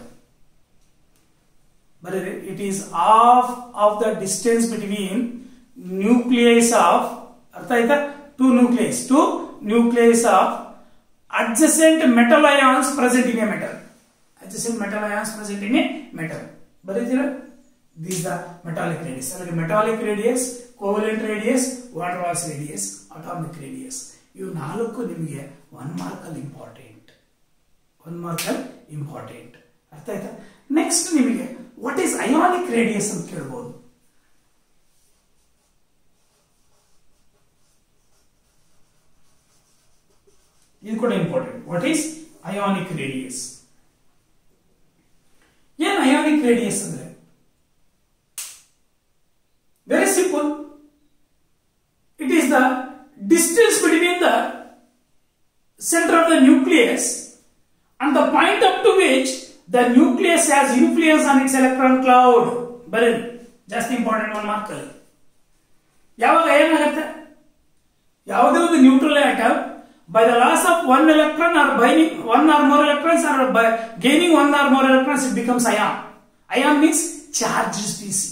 But it is half of the distance between nucleus of two nucleus of adjacent metal ions present in a metal. Adjacent metal ions present in a metal. ಬರೀತೀರಾ? This is the metallic radius. Metallic radius, covalent radius, van der Waals radius, atomic radius. ಇವು ನಾಲ್ಕು ನಿಮಗೆ 1 mark ಅಲ್ಲಿ important. ಅರ್ಥ ಆಯ್ತಾ? Next ನಿಮಗೆ what is ionic radius ಅಂತ ಕೇಳಬಹುದು. ಇದು ಕೂಡ important. What is ionic radius? ಏನ್ ಅಯಾನಿಕ್ ರೇಡಿಯಸ್ ಅಂದ್ರೆ? Very simple. It is the distance between the center of the nucleus and the point up to which the nucleus has influence on its electron cloud. Very just important 1 mark. ಯಾವಾಗ ಏನಾಗುತ್ತೆ? ಯಾವುದೇ ಒಂದು neutral atom by the loss of 1 electron or by 1 or more electrons or by gaining 1 or more electrons, it becomes ion. Ion means charged species.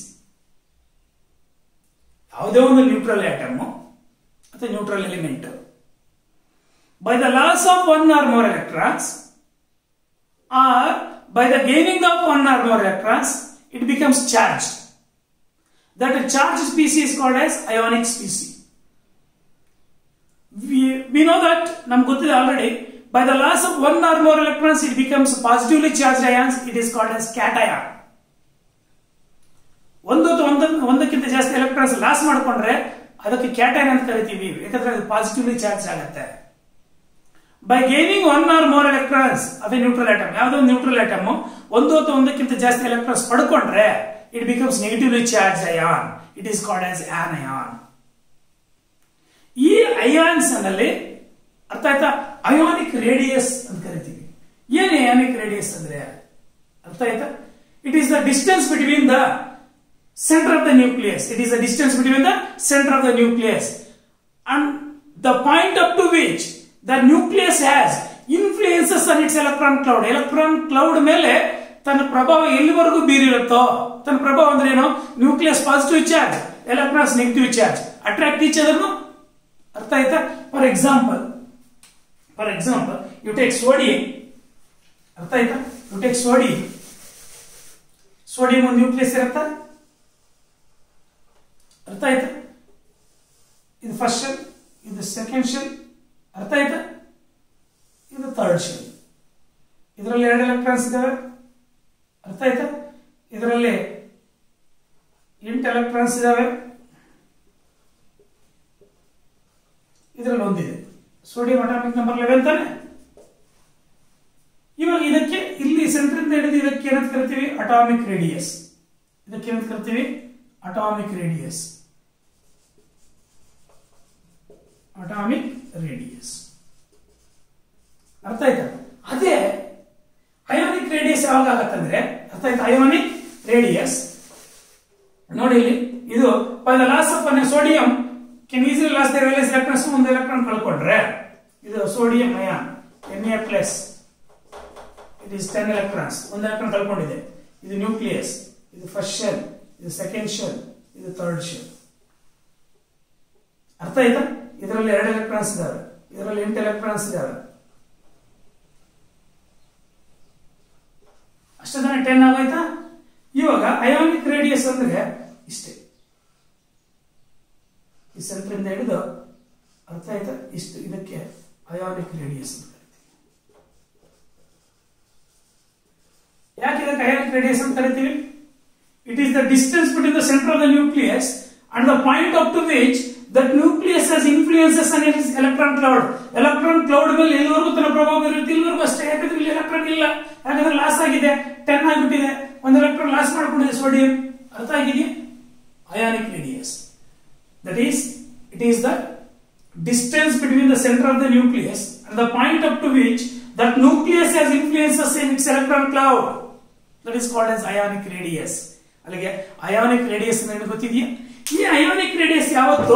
ಯಾವುದೇ ಒಂದು neutral atom ಅಥವಾ neutral element by the loss of 1 or more electrons or by the gaining of 1 or more electrons, it becomes charged. That charged species is called as ionic species. We know that ನಮ್ಗೆ ಗೊತ್ತಿದೆ already. By the loss of 1 or more electrons, it becomes positively charged ions. It is called as cation. ಒಂದಕ್ಕಿಂತ ಜಾಸ್ತಿ electrons loss ಮಾಡ್ಕೊಂಡ್ರೆ ಅದಕ್ಕೆ cation ಅಂತ ಕರಿತೀವಿ. ಯಾಕಂದ್ರೆ ಅದು ಪಾಸಿಟಿವ್ಲಿ ಚಾರ್ಜ್ ಆಗುತ್ತೆ. By gaining 1 or more electrons of a neutral atom, ಯಾವುದೋ ಒಂದು ನ್ಯೂಟ್ರಲ್ ಆಟಮ್ ಒಂದು ಅಥವಾ ಒಂದಕ್ಕಿಂತ ಜಾಸ್ತಿ ಎಲೆಕ್ಟ್ರಾನ್ಸ್ ಪಡ್ಕೊಂಡ್ರೆ it becomes negatively charge ion. It is called as anion. ಈ ಅಯಾನ್ಸ್ ನಲ್ಲಿ ಅರ್ಥ ಆಯ್ತಾ? ಅಯಾನಿಕ್ ರೇಡಿಯಸ್ ಅಂತ ಕರಿತೀವಿ. ಏನ್ ಅಯಾನಿಕ್ ರೇಡಿಯಸ್ ಅಂದ್ರೆ? ಅರ್ಥ ಆಯ್ತಾ? It is the distance between the center of the nucleus. It is the distance between the center of the nucleus and the point up to which the nucleus has influences on its electron cloud. Electron cloud ಮೇಲೆ ತನ್ನ ಪ್ರಭಾವ ಎಲ್ಲಿವರೆಗೂ ಬೀರಿರುತ್ತೋ, ತನ್ನ ಪ್ರಭಾವ ಅಂದ್ರೆ ಏನು? Nucleus positive charge, electrons negative charge, attract each other. ಅರ್ಥ ಆಯ್ತಾ? For example you take sodium. ಅರ್ಥ ಆಯ್ತಾ? ಯು ಟೇಕ್ ಸೋಡಿಯಂ ಒಂದು ನ್ಯೂಕ್ಲಿಯಸ್ ಇರುತ್ತಾ? ಅರ್ಥ ಆಯ್ತಾ? ಇದು ಫಸ್ಟ್ ಶೆಲ್, ಇದು ಸೆಕೆಂಡ್ ಶೆಲ್. ಅರ್ಥ ಆಯ್ತಾ? ಇದು ಥರ್ಡ್ ಶೆಲ್. ಇದರಲ್ಲಿ 2 ಎಲೆಕ್ಟ್ರಾನ್ಸ್ ಇದಾವೆ. ಅರ್ಥ ಆಯ್ತಾ? ಇದರಲ್ಲಿ 8 ಎಲೆಕ್ಟ್ರಾನ್ಸ್ ಇದಾವೆ. ಇದರಲ್ಲಿ ಒಂದಿದೆ. ಸೋಡಿಯಂ ಅಟಾಮಿಕ್ ನಂಬರ್ 11 ತಾನೆ? ಇವಾಗ ಇದಕ್ಕೆ ಇಲ್ಲಿ ಸೆಂಟರ್ ಇಂದ ಹಿಡಿದು ಇದಕ್ಕೆ ಏನಂತ ಕರಿತೀವಿ ಅಟಾಮಿಕ್ ರೇಡಿಯಸ್. ಇದಕ್ಕೆ ಏನಂತ ಕರಿತೀವಿ ಅಟಾಮಿಕ್ ರೇಡಿಯಸ್. ಅಟಾಮಿಕ್ ರೇಡಿಯಸ್ ಅರ್ಥ ಆಯ್ತಾ? ಅದೇ ಅಯೋನಿಕ್ ರೇಡಿಯಸ್ ಯಾವಾಗ ಆಗತ್ತಂದ್ರೆ ಅರ್ಥ ಆಯ್ತಾ? ಅಯೋನಿಕ್ ರೇಡಿಯಸ್ ನೋಡಿ ಇಲ್ಲಿ ಇದು by the loss of sodium can easily loss the valence electrons, ಒಂದು ಎಲೆಕ್ಟ್ರಾನ್ ಕಳ್ಕೊಂಡ್ರೆ ಇದು sodium ion Na+, it is 10 electrons, ಒಂದು ಎಲೆಕ್ಟ್ರಾನ್ ಕಳ್ಕೊಂಡಿದೆ. ಇದು ನ್ಯೂಕ್ಲಿಯಸ್, ಇದು ಫಸ್ಟ್ ಶೆಲ್, ಇದು ಸೆಕೆಂಡ್ ಶೆಲ್, ಇದು ಥರ್ಡ್ ಶೆಲ್. ಅರ್ಥ ಆಯ್ತಾ? ಇದರಲ್ಲಿ 2 ಎಲೆಕ್ಟ್ರಾನ್ಸ್ ಇದಾವೆ, ಇದರಲ್ಲಿ 8 ಎಲೆಕ್ಟ್ರಾನ್ಸ್ ಇದಾವೆ. ಅಷ್ಟೇ ತಾನೇ 10 ಆಗೋಯ್ತಾ? ಇವಾಗ ಅಯೋನಿಕ್ ರೇಡಿಯಸ್ ಅಂದ್ರೆ ಇಷ್ಟೇ, ಈ ಸೆಂಟರ್ ಇಂದ ಹಿಡಿದು ಅರ್ಥ ಆಯ್ತಾ ಇಷ್ಟು, ಇದಕ್ಕೆ ಅಯೋನಿಕ್ ರೇಡಿಯಸ್ ಅಂತ ಕರಿತೀವಿ. ಯಾಕೆ ಇದಕ್ಕೆ ಅಯೋನಿಕ್ ರೇಡಿಯಸ್ ಅಂತ ಕರಿತೀವಿ? It is the distance between the centre of the nucleus and the point up to which that nucleus has influences on its electron cloud. electron cloud ಮೇಲೆ ಎಲ್ಲಿವರೆಗೂ ತನ್ನ ಪ್ರಭಾವ ಬೀರುತ್ತೆ, ಇಲ್ಲಿವರೆಗೂ ಅಷ್ಟೇ. ಯಾಕಂದ್ರೆ ಇಲ್ಲಿ ಎಲೆಕ್ಟ್ರಾನ್ ಇಲ್ಲ, ಯಾಕಂದ್ರೆ ಲಾಸ್ ಆಗಿದೆ, 10 ಆಗಿಬಿಟ್ಟಿದೆ, ಒಂದು ಎಲೆಕ್ಟ್ರಾನ್ ಲಾಸ್ ಮಾಡ್ಕೊಂಡಿದೆ ಸೋಡಿಯಂ. ಅರ್ಥ ಆಗಿದೆಯಾ? Ionic radius that is, it is the distance between the center of the nucleus and the point up to which that nucleus has influences in its electron cloud. That is called as ionic radius. ಅಲ್ಲಿಗೆ ionic radius ಏನು ಗೊತ್ತಿದೆಯಾ? ಈ ionic radius ಯಾವತ್ತು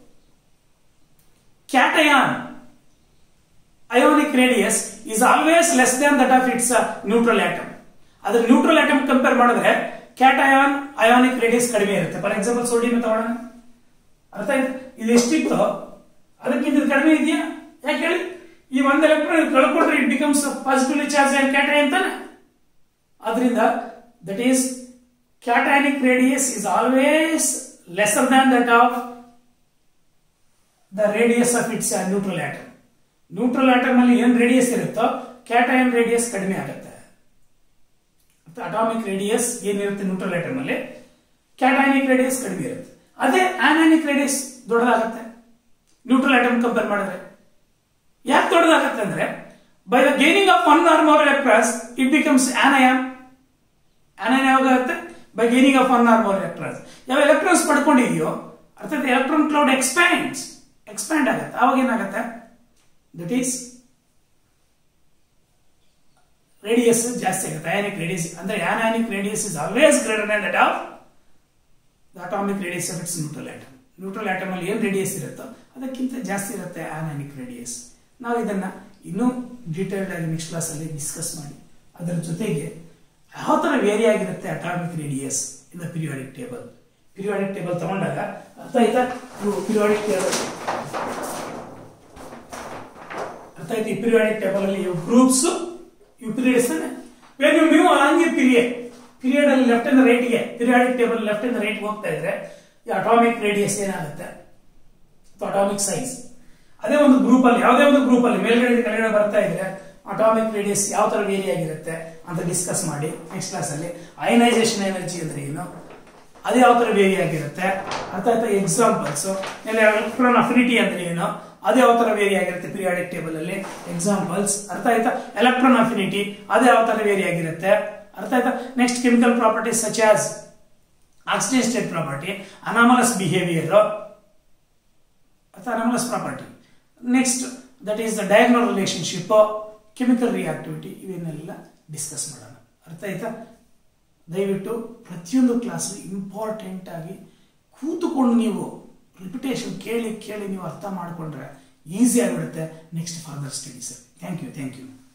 cation ionic radius is always less than that of its neutral atom. ಅದರ neutral atom compare ಮಾಡಿದ್ರೆ cation ionic radius ಕಡಿಮೆ ಇರುತ್ತೆ. For example sodium ತಗೊಳ್ಳೋಣ, ಅರ್ಥ ಆಯ್ತು? ಇದು ಎಷ್ಟಿತ್ತು ಅದಕ್ಕಿಂತ ಕಡಿಮೆ ಇದೆಯಾ? ಯಾಕೆ ಹೇಳಿ? ಈ ಒಂದು ಎಲೆಕ್ಟ್ರಾನ್ ಕಳ್ಕೊಂಡ್ರೆ it becomes positively charge an cation ತಾನೆ. ಅದರಿಂದ that is cationic radius is always lesser than that of the radius of its neutral atom. Neutral atom ಅಲ್ಲಿ ಏನ್ ರೇಡಿಯಸ್ ಇರುತ್ತೋ ಕ್ಯಾಟಯಾನ್ ರೇಡಿಯಸ್ ಕಡಿಮೆ ಆಗುತ್ತೆ. ಅಟಾಮಿಕ್ ರೇಡಿಯಸ್ ಏನಿರುತ್ತೆ ನ್ಯೂಟ್ರಲ್ ಆಟಮ್ ಅಲ್ಲಿ, cationic radius ಕಡಿಮೆ ಇರುತ್ತೆ. ಅದೇ ಆನಾನಿಕ್ ರೇಡಿಯಸ್ ದೊಡ್ಡದಾಗುತ್ತೆ ನ್ಯೂಟ್ರಲ್ ಆಟಮ್ ಕಂಪೇರ್ ಮಾಡಿದ್ರೆ. ಯಾಕೆ ದೊಡ್ಡದಾಗುತ್ತೆ ಅಂದ್ರೆ by the gaining of 1 or more electrons it becomes anion. anion ಯಾವಾಗುತ್ತೆ? by gaining of 1 or more electrons. ಯಾವ ಎಲೆಕ್ಟ್ರಾನ್ಸ್ ಪಡ್ಕೊಂಡಿದೆಯೋ ಅರ್ಥಾತ್ ಎಲೆಕ್ಟ್ರಾನ್ ಕ್ಲೌಡ್ ಎಕ್ಸ್ಪ್ಯಾಂಡ್ ಆಗುತ್ತೆ. ಅವಾಗ ಏನಾಗುತ್ತೆ? ದಟ್ ಈಸ್ ರೇಡಿಯಸ್ ಜಾಸ್ತಿ ಆಗುತ್ತೆ. ಅಯಾನಿಕ್ ರೇಡಿಯಸ್ ಅಂದ್ರೆ ionic radius is always greater than that of the atomic radius of its neutral atom. Neutral atom ಅಲ್ಲಿ ಏನ್ ರೇಡಿಯಸ್ ಇರುತ್ತೋ ಅದಕ್ಕಿಂತ ಜಾಸ್ತಿ ಇರುತ್ತೆ ಅಯಾನಿಕ್ ರೇಡಿಯಸ್. ನಾವು ಇದನ್ನ ಇನ್ನೂ ಡೀಟೇಲ್ಡ್ ಆಗಿ ನೆಕ್ಸ್ಟ್ ಕ್ಲಾಸ್ ಅಲ್ಲಿ ಡಿಸ್ಕಸ್ ಮಾಡಿ ಅದರ ಜೊತೆಗೆ ಯಾವ ತರ ವೇರಿ ಆಗಿರುತ್ತೆ atomic radius in the periodic table. Periodic table ತಗೊಂಡಾಗ ಅರ್ಥ ಆಯ್ತಾ? ಪಿರಿಯಾಡಿಕ್ ಟೇಬಲ್ ಅರ್ಥ ಆಯ್ತು? ಈ ಪಿರಿಯಾಡಿಕ್ ಟೇಬಲ್ ಅಲ್ಲಿ ಗ್ರೂಪ್ಸ್ ಇವು periods when you move along a period ಅಲ್ಲಿ ಲೆಫ್ಟ್ ಇಂದ ರೈಟ್ ಗೆ, ಪಿರಿಯಾಡಿಕ್ ಟೇಬಲ್ ಲೆಫ್ಟ್ ಇಂದ ರೈಟ್ ಹೋಗ್ತಾ ಇದ್ರೆ ಈ ಅಟಾಮಿಕ್ ರೇಡಿಯಸ್ ಏನಾಗುತ್ತೆ ಅಟಾಮಿಕ್ ಸೈಜ್. ಅದೇ ಒಂದು ಗ್ರೂಪ್ ಅಲ್ಲಿ ಯಾವುದೇ ಒಂದು ಗ್ರೂಪ್ ಅಲ್ಲಿ ಮೇಲ್ಗಡೆ ಕೆಳಗಡೆ ಬರ್ತಾ ಇದ್ರೆ ಅಟಾಮಿಕ್ ರೇಡಿಯಸ್ ಯಾವ ತರ ವೇರಿ ಆಗಿರುತ್ತೆ ಅಂತ ಡಿಸ್ಕಸ್ ಮಾಡಿ ನೆಕ್ಸ್ಟ್ ಕ್ಲಾಸ್ ಅಲ್ಲಿ. ಅಯನೈಸೇಷನ್ ಎನರ್ಜಿ ಅಂದ್ರೆ ಏನು, ಅದು ಯಾವ ತರ ವೇರಿ ಆಗಿರುತ್ತೆ ಅರ್ಥ ಆಯ್ತಾ? ಎಕ್ಸಾಂಪಲ್ಸ್. ಎಲೆಕ್ಟ್ರಾನ್ ಅಫಿನಿಟಿ ಅಂದ್ರೆ ಏನು, ಅದು ಯಾವ ತರ ವೇರಿ ಆಗಿರುತ್ತೆ ಪಿರಿಯಾಡಿಕ್ ಟೇಬಲ್ ಅಲ್ಲಿ. ಎಕ್ಸಾಂಪಲ್ಸ್ ಅರ್ಥ ಆಯ್ತಾ? ಎಲೆಕ್ಟ್ರಾನ್ ಅಫಿನಿಟಿ ಅದು ಯಾವ ತರ ವೇರಿ ಆಗಿರುತ್ತೆ ಅರ್ಥ ಆಯ್ತಾ? Next chemical properties such as oxidation state property, anomalous behaviour ಅಥವಾ anomalous property. Next that is the diagonal relationship, chemical reactivity, ಇವನ್ನೆಲ್ಲ ಡಿಸ್ಕಸ್ ಮಾಡೋಣ. ಅರ್ಥ ಆಯ್ತಾ? ದಯವಿಟ್ಟು ಪ್ರತಿಯೊಂದು ಕ್ಲಾಸ್ ಇಂಪಾರ್ಟೆಂಟ್ ಆಗಿ ಕೂತುಕೊಂಡು ನೀವು ರಿಪಿಟೇಷನ್ ಕೇಳಿ ನೀವು ಅರ್ಥ ಮಾಡಿಕೊಂಡ್ರೆ ಈಸಿ ಆಗಿಬಿಡುತ್ತೆ next further studies. Thank you.